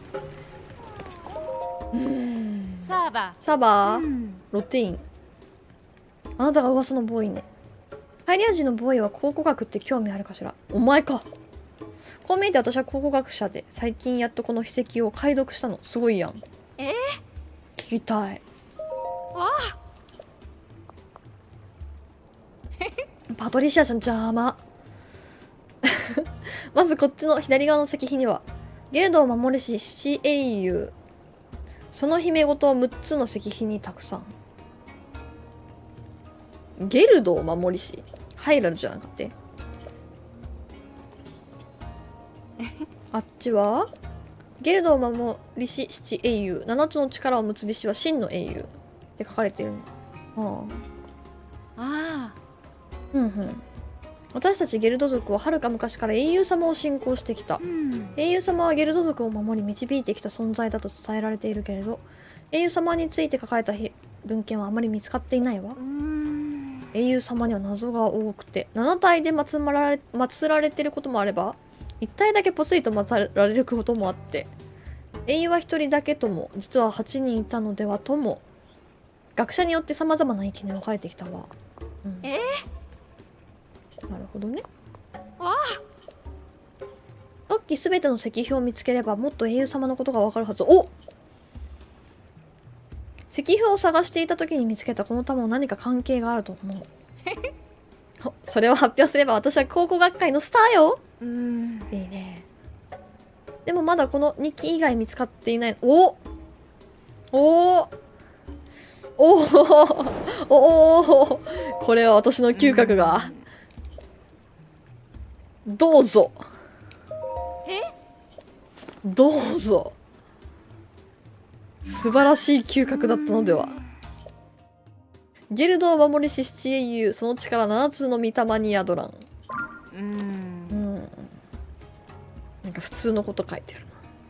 Speaker 1: サーバー、ロテイン。あなたが噂のボーイね。ハイリア人のボーイは考古学って興味あるかしら？お前か。こう見えて私は考古学者で最近やっとこの遺跡を解読したの。すごいやん。聞きたい。パトリシアちゃん邪魔。まずこっちの左側の石碑にはゲルドを守るし七英雄その姫ごと6つの石碑にたくさん。ゲルドを守りしハイラルじゃなくてあっちはゲルドを守りし七英雄7つの力を結びしは真の英雄って書かれてるの。私たちゲルド族ははるか昔から英雄様を信仰してきた。英雄様はゲルド族を守り導いてきた存在だと伝えられているけれど英雄様について書かれた文献はあまり見つかっていないわ。英雄様には謎が多くて7体で祀られていることもあれば1体だけポツリと祀られることもあって英雄は1人だけとも実は8人いたのではとも学者によって様々な意見に分かれてきたわ。なるほどね。6機全ての石碑を見つければもっと英雄様のことがわかるはず。石碑を探していた時に見つけたこの玉も何か関係があると思う。それを発表すれば私は考古学界のスターよ。いいね。でもまだこの2機以外見つかっていない。これは私の嗅覚がどうぞ。
Speaker 3: え？
Speaker 1: どうぞ。素晴らしい嗅覚だったのでは。ゲルドを守りし七英雄、その力7つの御霊に宿らん。なんか普通のこと書いてあるな。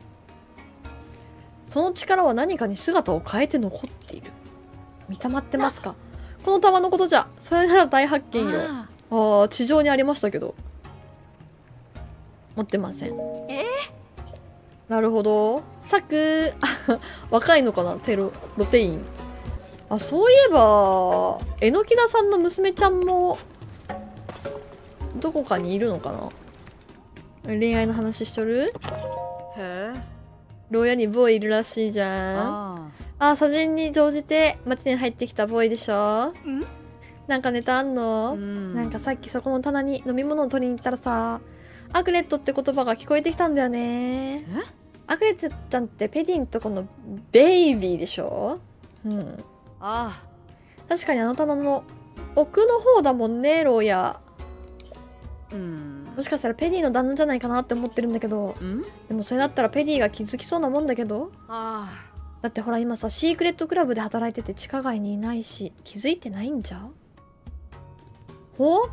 Speaker 1: その力は何かに姿を変えて残っている。見たまってますか？この玉のことじゃ。それなら大発見よ。ああ、地上にありましたけど。持ってません。なるほど。サクあ若いのかなロテイン。あ、そういえば、榎田さんの娘ちゃんも、どこかにいるのかな？恋愛の話しとる？
Speaker 3: へえ。
Speaker 1: 牢屋にボーイいるらしいじゃん。あ、左遷に乗じて街に入ってきたボーイでしょ？なんかネタあんの？なんかさっきそこの棚に飲み物を取りに行ったらさ、アグレットって言葉が聞こえてきたんだよね。アグレットちゃんってペディンとこのベイビーでしょ？確かにあの棚の奥の方だもんね、牢屋。もしかしたらペディの旦那じゃないかなって思ってるんだけど、でもそれだったらペディが気づきそうなもんだけど。だってほら今さ、シークレットクラブで働いてて地下街にいないし、気づいてないんじゃ？お？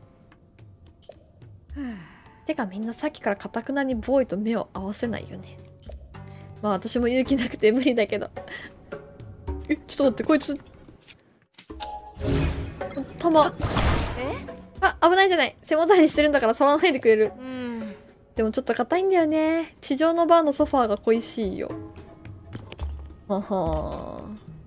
Speaker 1: てかみんなさっきから堅くなにボーイと目を合わせないよね。まあ私も勇気なくて無理だけど。ちょっと待って、こいつ。弾。あ、危ないじゃない。背もたれにしてるんだから触らないでくれる。でもちょっと硬いんだよね。地上のバーのソファーが恋しいよ。はは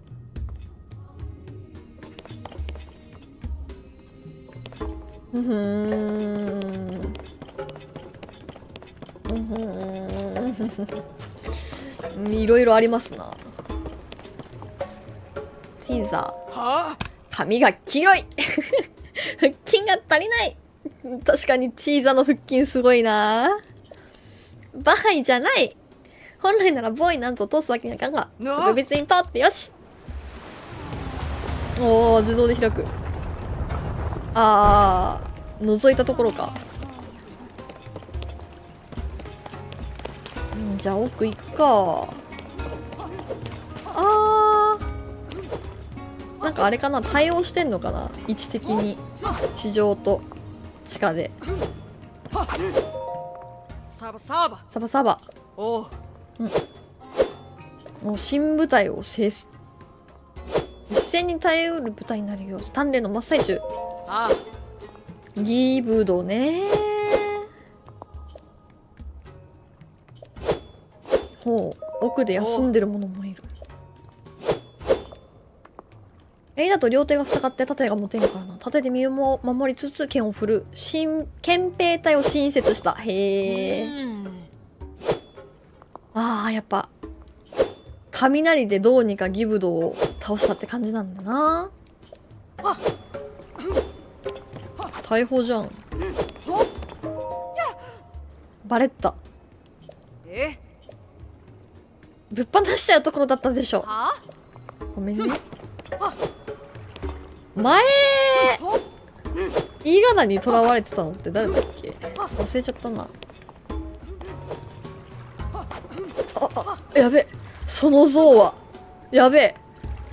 Speaker 1: いろいろありますな。チーザー。髪が黄色い腹筋が足りない。確かにチーザーの腹筋すごいな。バハイじゃない。本来ならボーイなんぞ通すわけにはいかんが、特別に通ってよし。おー、自動で開く。あー、覗いたところか。じゃあ奥行くか。なんかあれかな、対応してんのかな、位置的に。地上と地下で。
Speaker 3: サバサバ。
Speaker 1: サバサバ。
Speaker 3: おう。
Speaker 1: もう新部隊を制す。一戦に耐えうる部隊になるよう鍛錬の真っ最中。ギブドね。ほう、奥で休んでる者もいる。だと両手が塞がって盾が持てんからな。盾で身を守りつつ剣を振る憲兵隊を新設した。へえ。ああ、やっぱ雷でどうにかギブドを倒したって感じなんだな。大砲じゃん。バレった。ぶっ放しちゃうところだったでしょ。ごめんね。前イガナに囚われてたのって誰だっけ？忘れちゃったな。やべ、その像はやべえ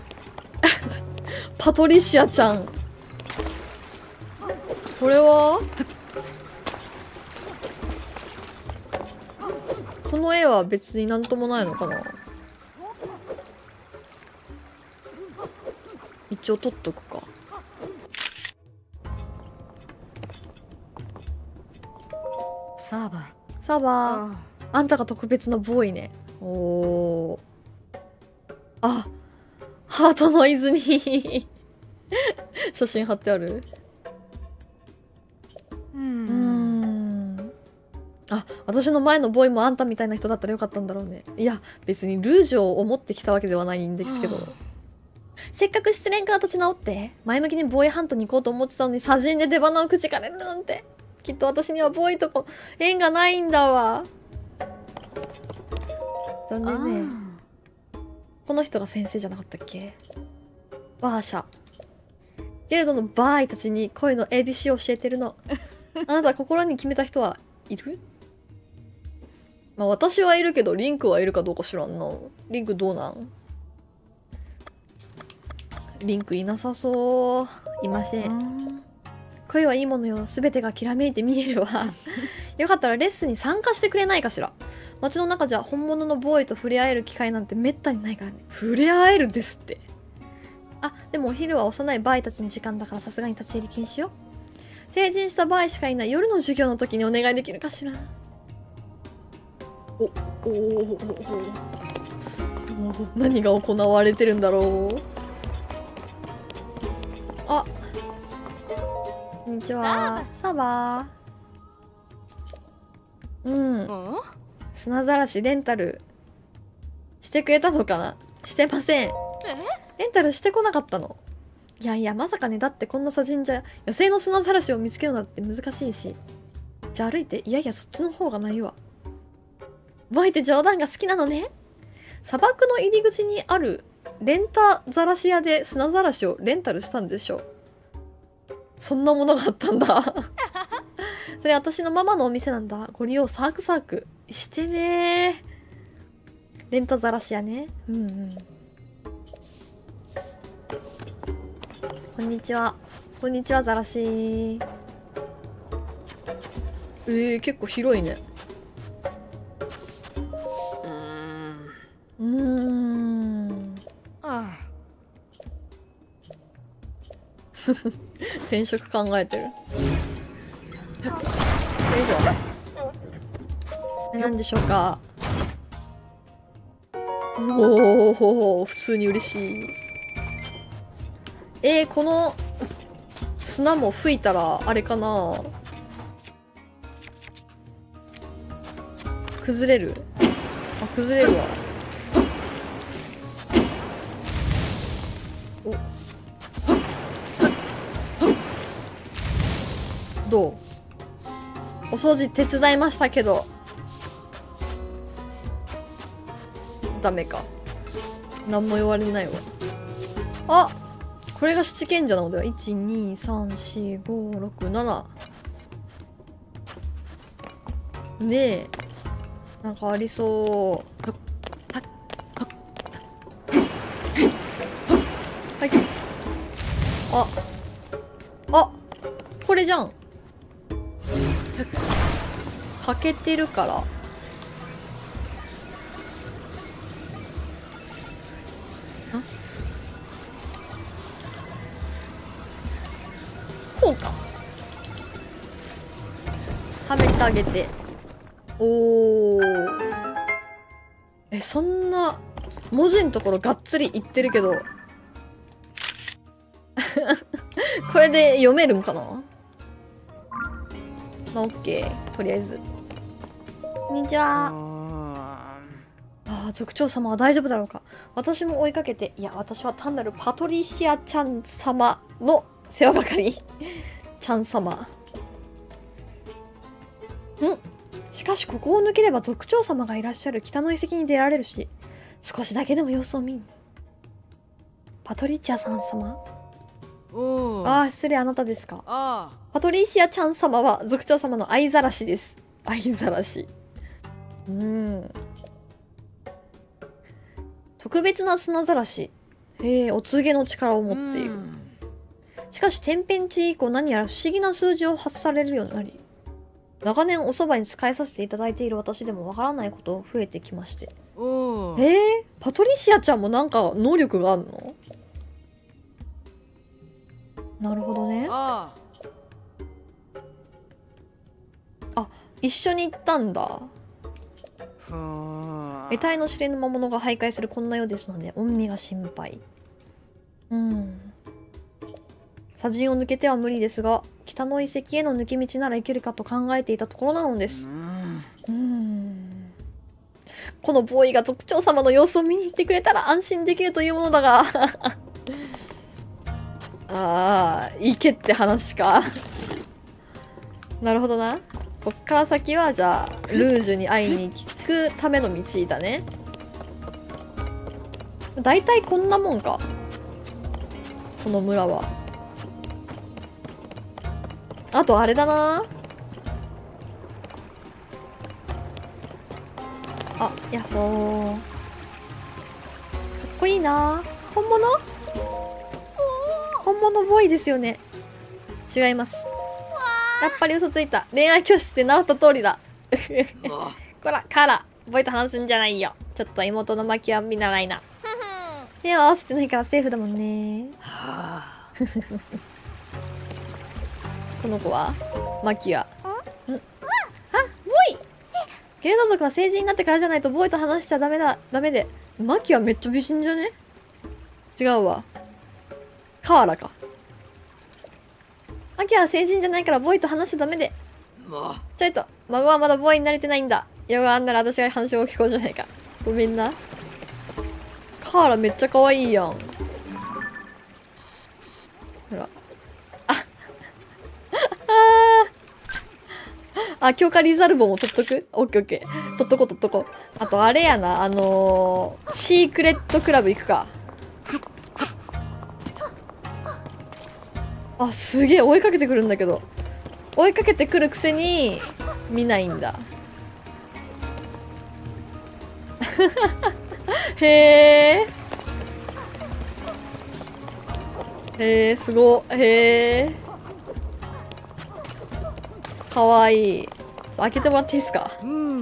Speaker 1: パトリシアちゃん、これはこの絵は別になんともないのかな。一応取っとくか。
Speaker 3: サーバー。
Speaker 1: サーバー、あんたが特別なボーイね。おー。あ、ハートの泉写真貼ってある。あ、私の前のボーイもあんたみたいな人だったらよかったんだろうね。いや、別にルージュを思ってきたわけではないんですけど。せっかく失恋から立ち直って、前向きにボーイハントに行こうと思ってたのに、砂人で出花をくじかれるなんて。きっと私にはボーイと縁がないんだわ。残念ね。この人が先生じゃなかったっけ？バーシャ。ゲルドのバーイたちに恋の ABC を教えてるの。 あなた心に決めた人はいる？まあ私はいるけど、リンクはいるかどうか知らんな。リンクどうなん？リンクいなさそう。いません。恋はいいものよ。すべてがきらめいて見えるわ。よかったらレッスンに参加してくれないかしら。街の中じゃ本物のボーイと触れ合える機会なんてめったにないからね。触れ合えるですって。あ、でもお昼は幼いバーイたちの時間だからさすがに立ち入り禁止よ。成人したバーイしかいない夜の授業の時にお願いできるかしら。何が行われてるんだろう。あ、こんにちは。サバー。うん。砂ざらしレンタルしてくれたのかな？してません。レンタルしてこなかったの？いやいや、まさかね。だってこんな砂塵じゃ野生の砂ざらしを見つけるのだって難しいし。じゃあ歩いて。いやいや、そっちの方がないわ。ボーイって冗談が好きなのね。砂漠の入り口にあるレンタざらし屋で砂ざらしをレンタルしたんでしょ。そんなものがあったんだ。それ私のママのお店なんだ。ご利用サークサークしてね。レンタざらし屋ね。うんうん。こんにちは。こんにちは、ざらし。結構広いね。転職考えてる。よいしょ。何でしょうか。おお、普通に嬉しい。この砂も吹いたらあれかな。崩れる？あ、崩れるわ。どう？お掃除手伝いましたけどダメか。何も言われないわ。あ、これが七賢者なのでは。1234567ねえ、なんかありそう。はい。あ、これじゃん。欠けてるからこうか。はめてあげて。おー。そんな文字のところがっつりいってるけどこれで読めるんかな。まあ、オッケー。とりあえず。こんにちは。ああ、族長様は大丈夫だろうか。私も追いかけて、いや、私は単なるパトリシアちゃん様の世話ばかり。ちゃん様。しかし、ここを抜ければ族長様がいらっしゃる北の遺跡に出られるし、少しだけでも様子を見ん。パトリシアさん様？ああ、失礼、あなたですか。パトリシアちゃん様は族長様の相ざらしです。相ざらし。特別な砂ざらし。お告げの力を持っている。しかし天変地異以降何やら不思議な数字を発されるようになり、長年おそばに仕えさせていただいている私でもわからないこと増えてきまして。パトリシアちゃんもなんか能力があるの？なるほどね。一緒に行ったんだ。得体の知れぬ魔物が徘徊するこんな世ですので、恩見が心配。砂塵を抜けては無理ですが、北の遺跡への抜け道なら行けるかと考えていたところなのです。このボーイが族長様の様子を見に行ってくれたら安心できるというものだがああ、行けって話かなるほどな。こっから先はじゃあルージュに会いに行くための道だね。だいたいこんなもんか、この村は。あとあれだな、 あ、やっほー。かっこいいな。本物？本物ボーイですよね。違います。やっぱり嘘ついた。恋愛教室で習った通りだ。こら、カーラ、ボーイと話すんじゃないよ。ちょっと妹のマキは見習いな。目を合わせてないからセーフだもんね。この子はマキは。あ、ボーイ！ゲルド族は成人になってからじゃないとボーイと話しちゃダメで。マキはめっちゃ美人じゃね？違うわ。カーラか。マキは成人じゃないからボーイと話しちゃダメで。ちょいと、孫はまだボーイになれてないんだ。よがあんなら私が話を聞こうじゃないか。ごめんな。カーラめっちゃ可愛いやん。ほら。あ、強化リザルボンも取っとく？オッケーオッケー。取っとこう。あとあれやな、シークレットクラブ行くか。あ、すげえ追いかけてくるんだけど。追いかけてくるくせに、見ないんだ。へえ。へえ、すご。へえ。かわいい。開けてもらっていいですか？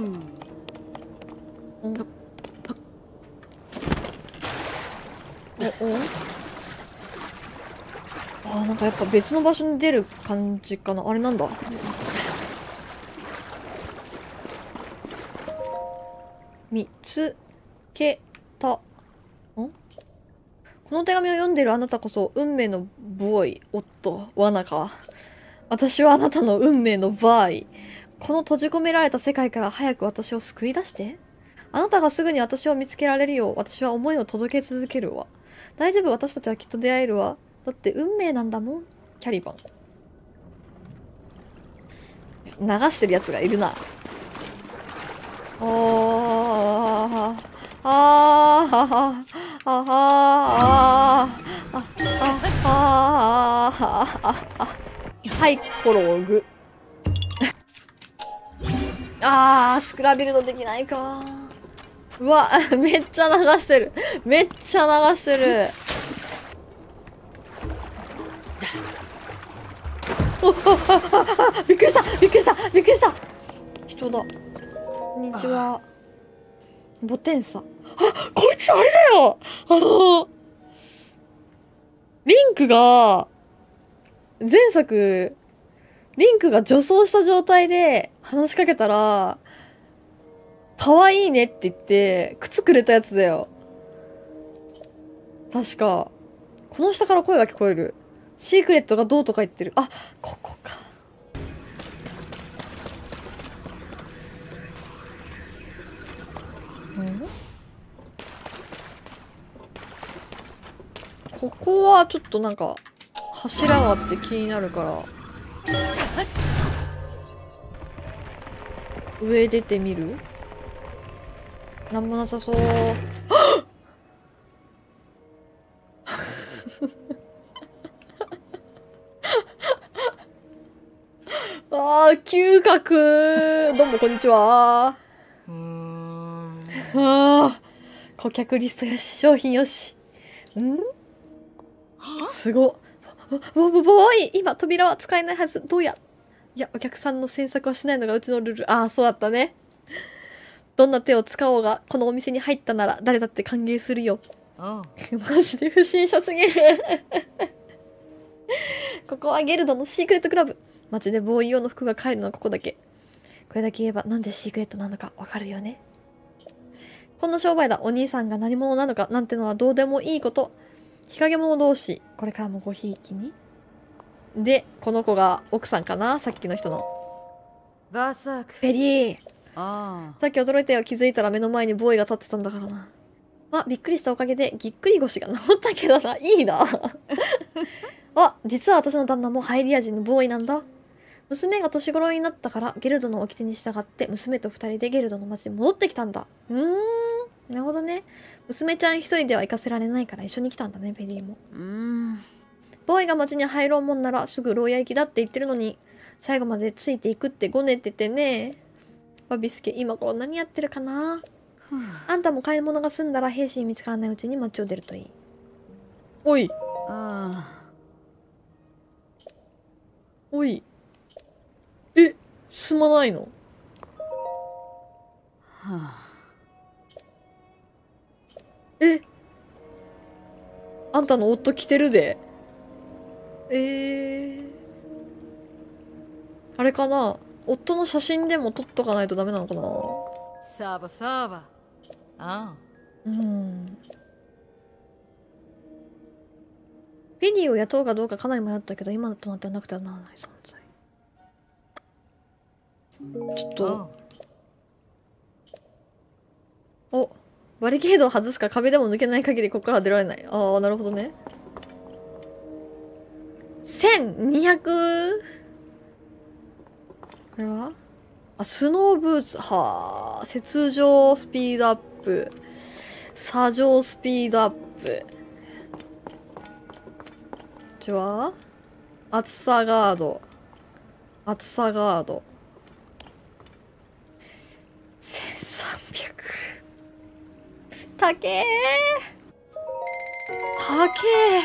Speaker 1: あ、なんかやっぱ別の場所に出る感じかな。あれなんだ？見つけた。この手紙を読んでいるあなたこそ運命のボーイ。おっと、罠か。私はあなたの運命のバーイ。この閉じ込められた世界から早く私を救い出して。あなたがすぐに私を見つけられるよう私は思いを届け続けるわ。大丈夫、私たちはきっと出会えるわ。だって運命なんだもん。キャリバン。流してるやつがいるな。はい、コローグ。スクラビルドできないか。うわ、めっちゃ流してる。めっちゃ流してる。びっくりした人だ。こんにちは。ボテンさ。こいつあれだよ。リンクが、前作、リンクが女装した状態で話しかけたら、可愛いねって言って、靴くれたやつだよ。確か。この下から声が聞こえる。シークレットがどうとか言ってる。あ、ここか。ここはちょっとなんか柱があって気になるから上出てみる？なんもなさそう。嗅覚。どうもこんにちは。顧客リストよし、商品よし。すごっ。ボーイ、今扉は使えないはず。どうや？いや、お客さんの詮索はしないのがうちのルール。そうだったね。どんな手を使おうが、このお店に入ったなら誰だって歓迎するよ。マジで不審者すぎる。ここはゲルドのシークレットクラブ。街でボーイ用の服が買えるのはここだけ。これだけ言えばなんでシークレットなのかわかるよね。こんな商売だ。お兄さんが何者なのかなんてのはどうでもいいこと。日陰者同士。これからもごひいきに。で、この子が奥さんかな？さっきの人の。
Speaker 3: バーサーク。
Speaker 1: ペリー。
Speaker 3: あ
Speaker 1: さっき驚いたよ。気づいたら目の前にボーイが立ってたんだからな。びっくりしたおかげでぎっくり腰が治ったけどな。いいな。実は私の旦那もハイリア人のボーイなんだ。娘が年頃になったからゲルドの掟に従って娘と二人でゲルドの町に戻ってきたんだ。なるほどね。娘ちゃん一人では行かせられないから一緒に来たんだね、ペリーも。ボーイが町に入ろうもんならすぐ牢屋行きだって言ってるのに、最後までついていくってごねっててね。ワビスケ、今頃何やってるかな？ あんたも買い物が済んだら兵士に見つからないうちに街を出るといい。おいおい。え、進まないの？え、あんたの夫来てるで。あれかな、夫の写真でも撮っとかないとダメなのかな。
Speaker 3: サバサバ。ああ。
Speaker 1: フィディを雇うかどうかかなり迷ったけど、今となってはなくてはならない存在。ちょっと。お、バリケードを外すか壁でも抜けない限りここから出られない。ああ、なるほどね。1200？ これはスノーブーツ。はあ、雪上スピードアップ。砂上スピードアップ。こっちは厚さガード。厚さガード。1300。高え。高え。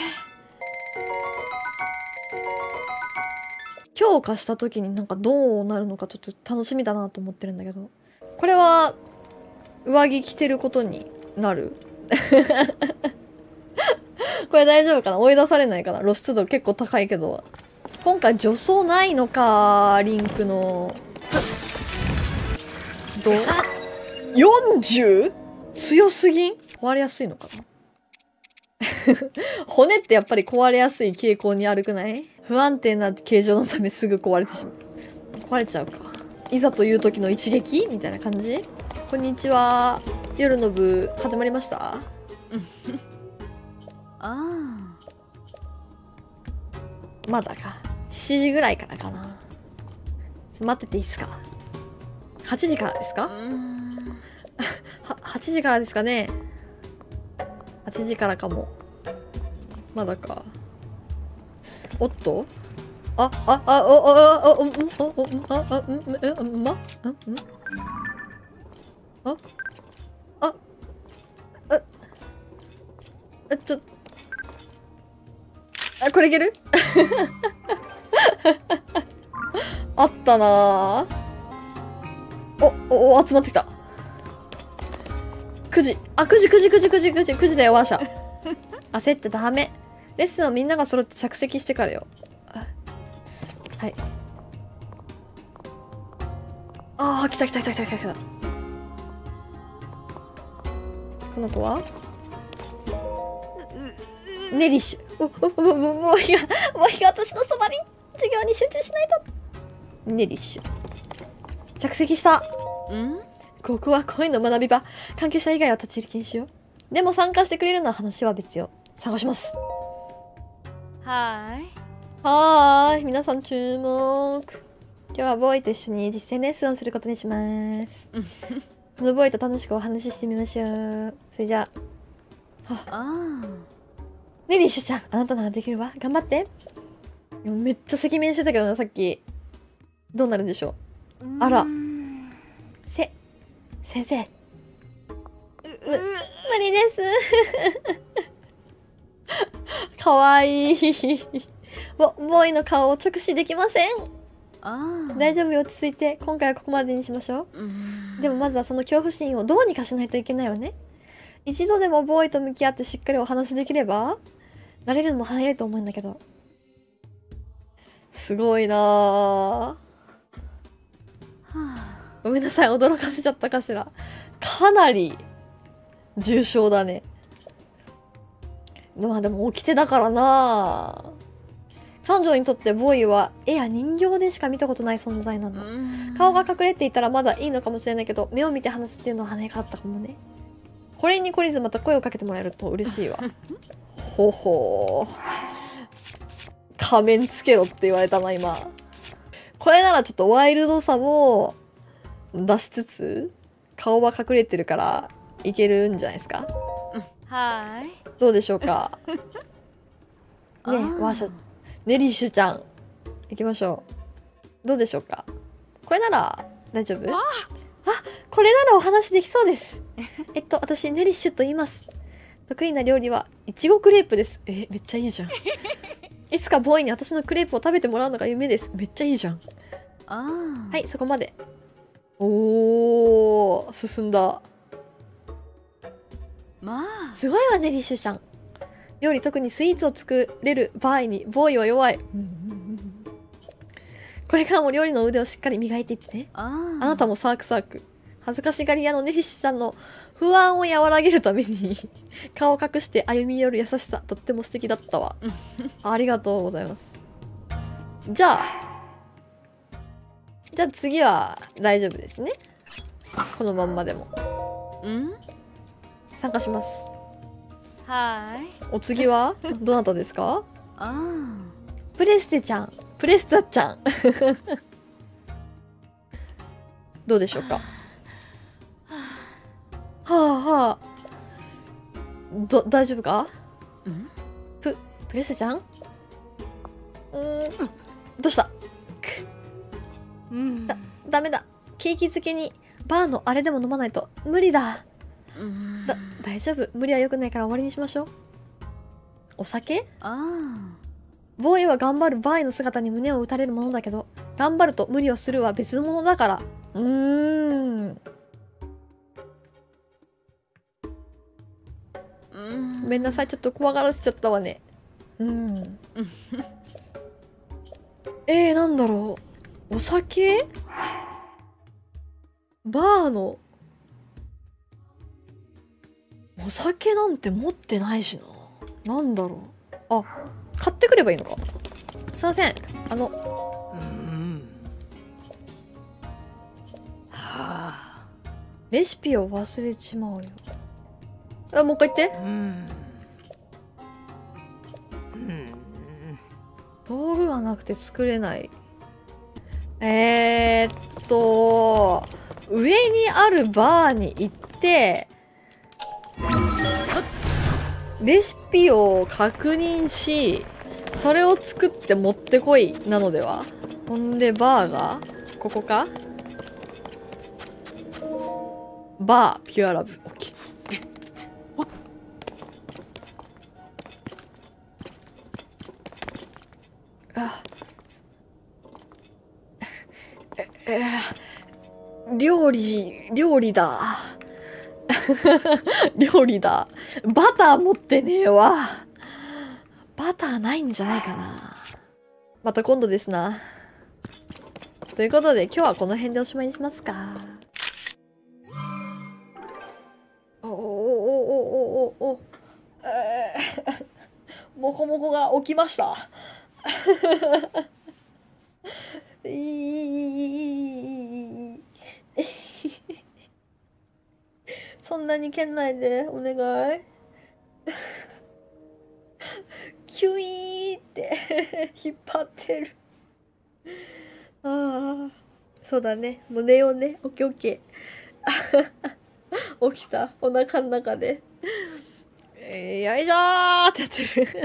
Speaker 1: 強化した時になんかどうなるのかちょっと楽しみだなと思ってるんだけど。これは上着着てることになるこれ大丈夫かな、追い出されないかな。露出度結構高いけど。今回助走ないのか、リンクの。どう 40？ 強すぎん？壊れやすいのかな骨ってやっぱり壊れやすい傾向にあるくない？不安定な形状のためすぐ壊れてしまう。壊れちゃうか。いざという時の一撃みたいな感じ？こんにちは。夜の部始まりました？まだか。7時ぐらいからかな。待ってていいですか？8時からですか？8時からですかね。8時からかも。まだか。おっと、あ、あ、あ、お、あ、あ、お、ん、お、お、あ、あ、ん、ま、ん、あ、あ、これいけるあったなぁ。お、集まってきた。9時。あ、9時だよ、ワーシャ。焦ってダメ。レッスンはみんなが揃って着席してからよ。はい。ああ、来た。この子はネリッシュ。もう私のそばに授業に集中しないと。ネリッシュ。着席した。ここは恋の学び場。関係者以外は立ち入り禁止よ。でも参加してくれるのは話は別よ。探します。はーい。皆さん注目。今日はボーイと一緒に実践レッスンをすることにします。このボーイと楽しくお話ししてみましょう。それじゃあ。ネリッシュちゃん、あなたならできるわ。頑張って。めっちゃ赤面してたけどな、さっき。どうなるんでしょう。あら。先生。無理です。かわいい。ボーイの顔を直視できません。大丈夫よ、落ち着いて。今回はここまでにしましょう。でもまずはその恐怖心をどうにかしないといけないわね。一度でもボーイと向き合ってしっかりお話できれば慣れるのも早いと思うんだけど。すごいなぁ。ごめんなさい、驚かせちゃったかしら。かなり重症だね。まあでも掟だからな。彼女にとってボーイは絵や人形でしか見たことない存在なの。顔が隠れていたらまだいいのかもしれないけど、目を見て話すっていうのは羽があったかもね。これに懲りずまた声をかけてもらえると嬉しいわ。ほほー。仮面つけろって言われたな、今。これならちょっとワイルドさも出しつつ、顔は隠れてるからいけるんじゃないですか。どうでしょうか。ねえ、ワーシャ、ネリッシュちゃん。行きましょう。どうでしょうか。これなら大丈夫？ これならお話できそうです。私、ネリッシュと言います。得意な料理は、いちごクレープです。めっちゃいいじゃん。いつかボーイに私のクレープを食べてもらうのが夢です。めっちゃいいじゃん。
Speaker 3: あ
Speaker 1: はい、そこまで。おー、進んだ。
Speaker 3: まあ
Speaker 1: すごいわね、リッシュちゃん。料理、特にスイーツを作れる場合に、ボーイは弱い。これからも料理の腕をしっかり磨いていってね。
Speaker 3: あ
Speaker 1: あなたもサークサーク。恥ずかしがり屋のネリッシュちゃんの不安を和らげるために顔を隠して歩み寄る優しさ、とっても素敵だったわ。ありがとうございます。じゃあ次は大丈夫ですね。このまんまでも。
Speaker 3: うん
Speaker 1: 参加します。
Speaker 3: はーい
Speaker 1: お次はどなたですか？
Speaker 3: あ
Speaker 1: プレステちゃん。プレスタちゃん。どうでしょうか？はあはあ。大丈夫か？
Speaker 3: うん
Speaker 1: プレステちゃん？どうした？
Speaker 3: うん
Speaker 1: ダメだ。ケーキ漬けにバーのあれでも飲まないと無理だ。
Speaker 3: うん
Speaker 1: 大丈夫。無理は良くないから終わりにしましょう。お酒？
Speaker 3: あ
Speaker 1: ボーイは頑張るバーイの姿に胸を打たれるものだけど、頑張ると無理をするは別物だから。
Speaker 3: うん
Speaker 1: ごめんなさい。ちょっと怖がらせちゃったわね。なんだろう。お酒？バーのお酒なんて持ってないしな。なんだろう。あ、買ってくればいいのか。すいません。
Speaker 2: うんはあ
Speaker 1: レシピを忘れちまうよ。あ、もう一回言って。
Speaker 2: うん
Speaker 1: 道具がなくて作れない。上にあるバーに行ってレシピを確認し、それを作って持ってこいなのでは。ほんでバーがここか。バーピュアラブ。オッケー。料理だ。料理だ。バター持ってねえわ。バターないんじゃないかな。また今度ですな。ということで今日はこの辺でおしまいにしますか。もこもこが起きました。そんなに蹴んないでお願い。キュイーって引っ張ってる。ああ、そうだね。もう寝ようね。オッケーオッケー。起きた。お腹の中で。よいしょーってやってる。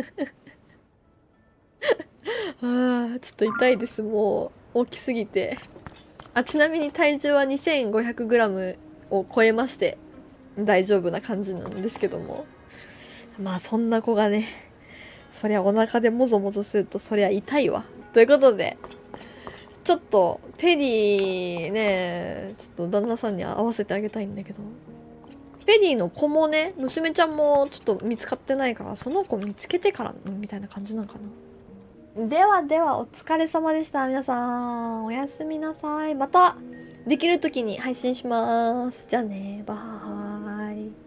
Speaker 1: ああ、ちょっと痛いです。もう大きすぎて。ちなみに体重は 2500g を超えまして大丈夫な感じなんですけども、まあそんな子がね、そりゃお腹でもぞもぞするとそりゃ痛いわ。ということでちょっとペディね、ちょっと旦那さんに会わせてあげたいんだけど、ペディの子もね、娘ちゃんもちょっと見つかってないから、その子見つけてからみたいな感じなんかな。ではではお疲れ様でした。皆さんおやすみなさい。またできる時に配信します。じゃあね、バイ。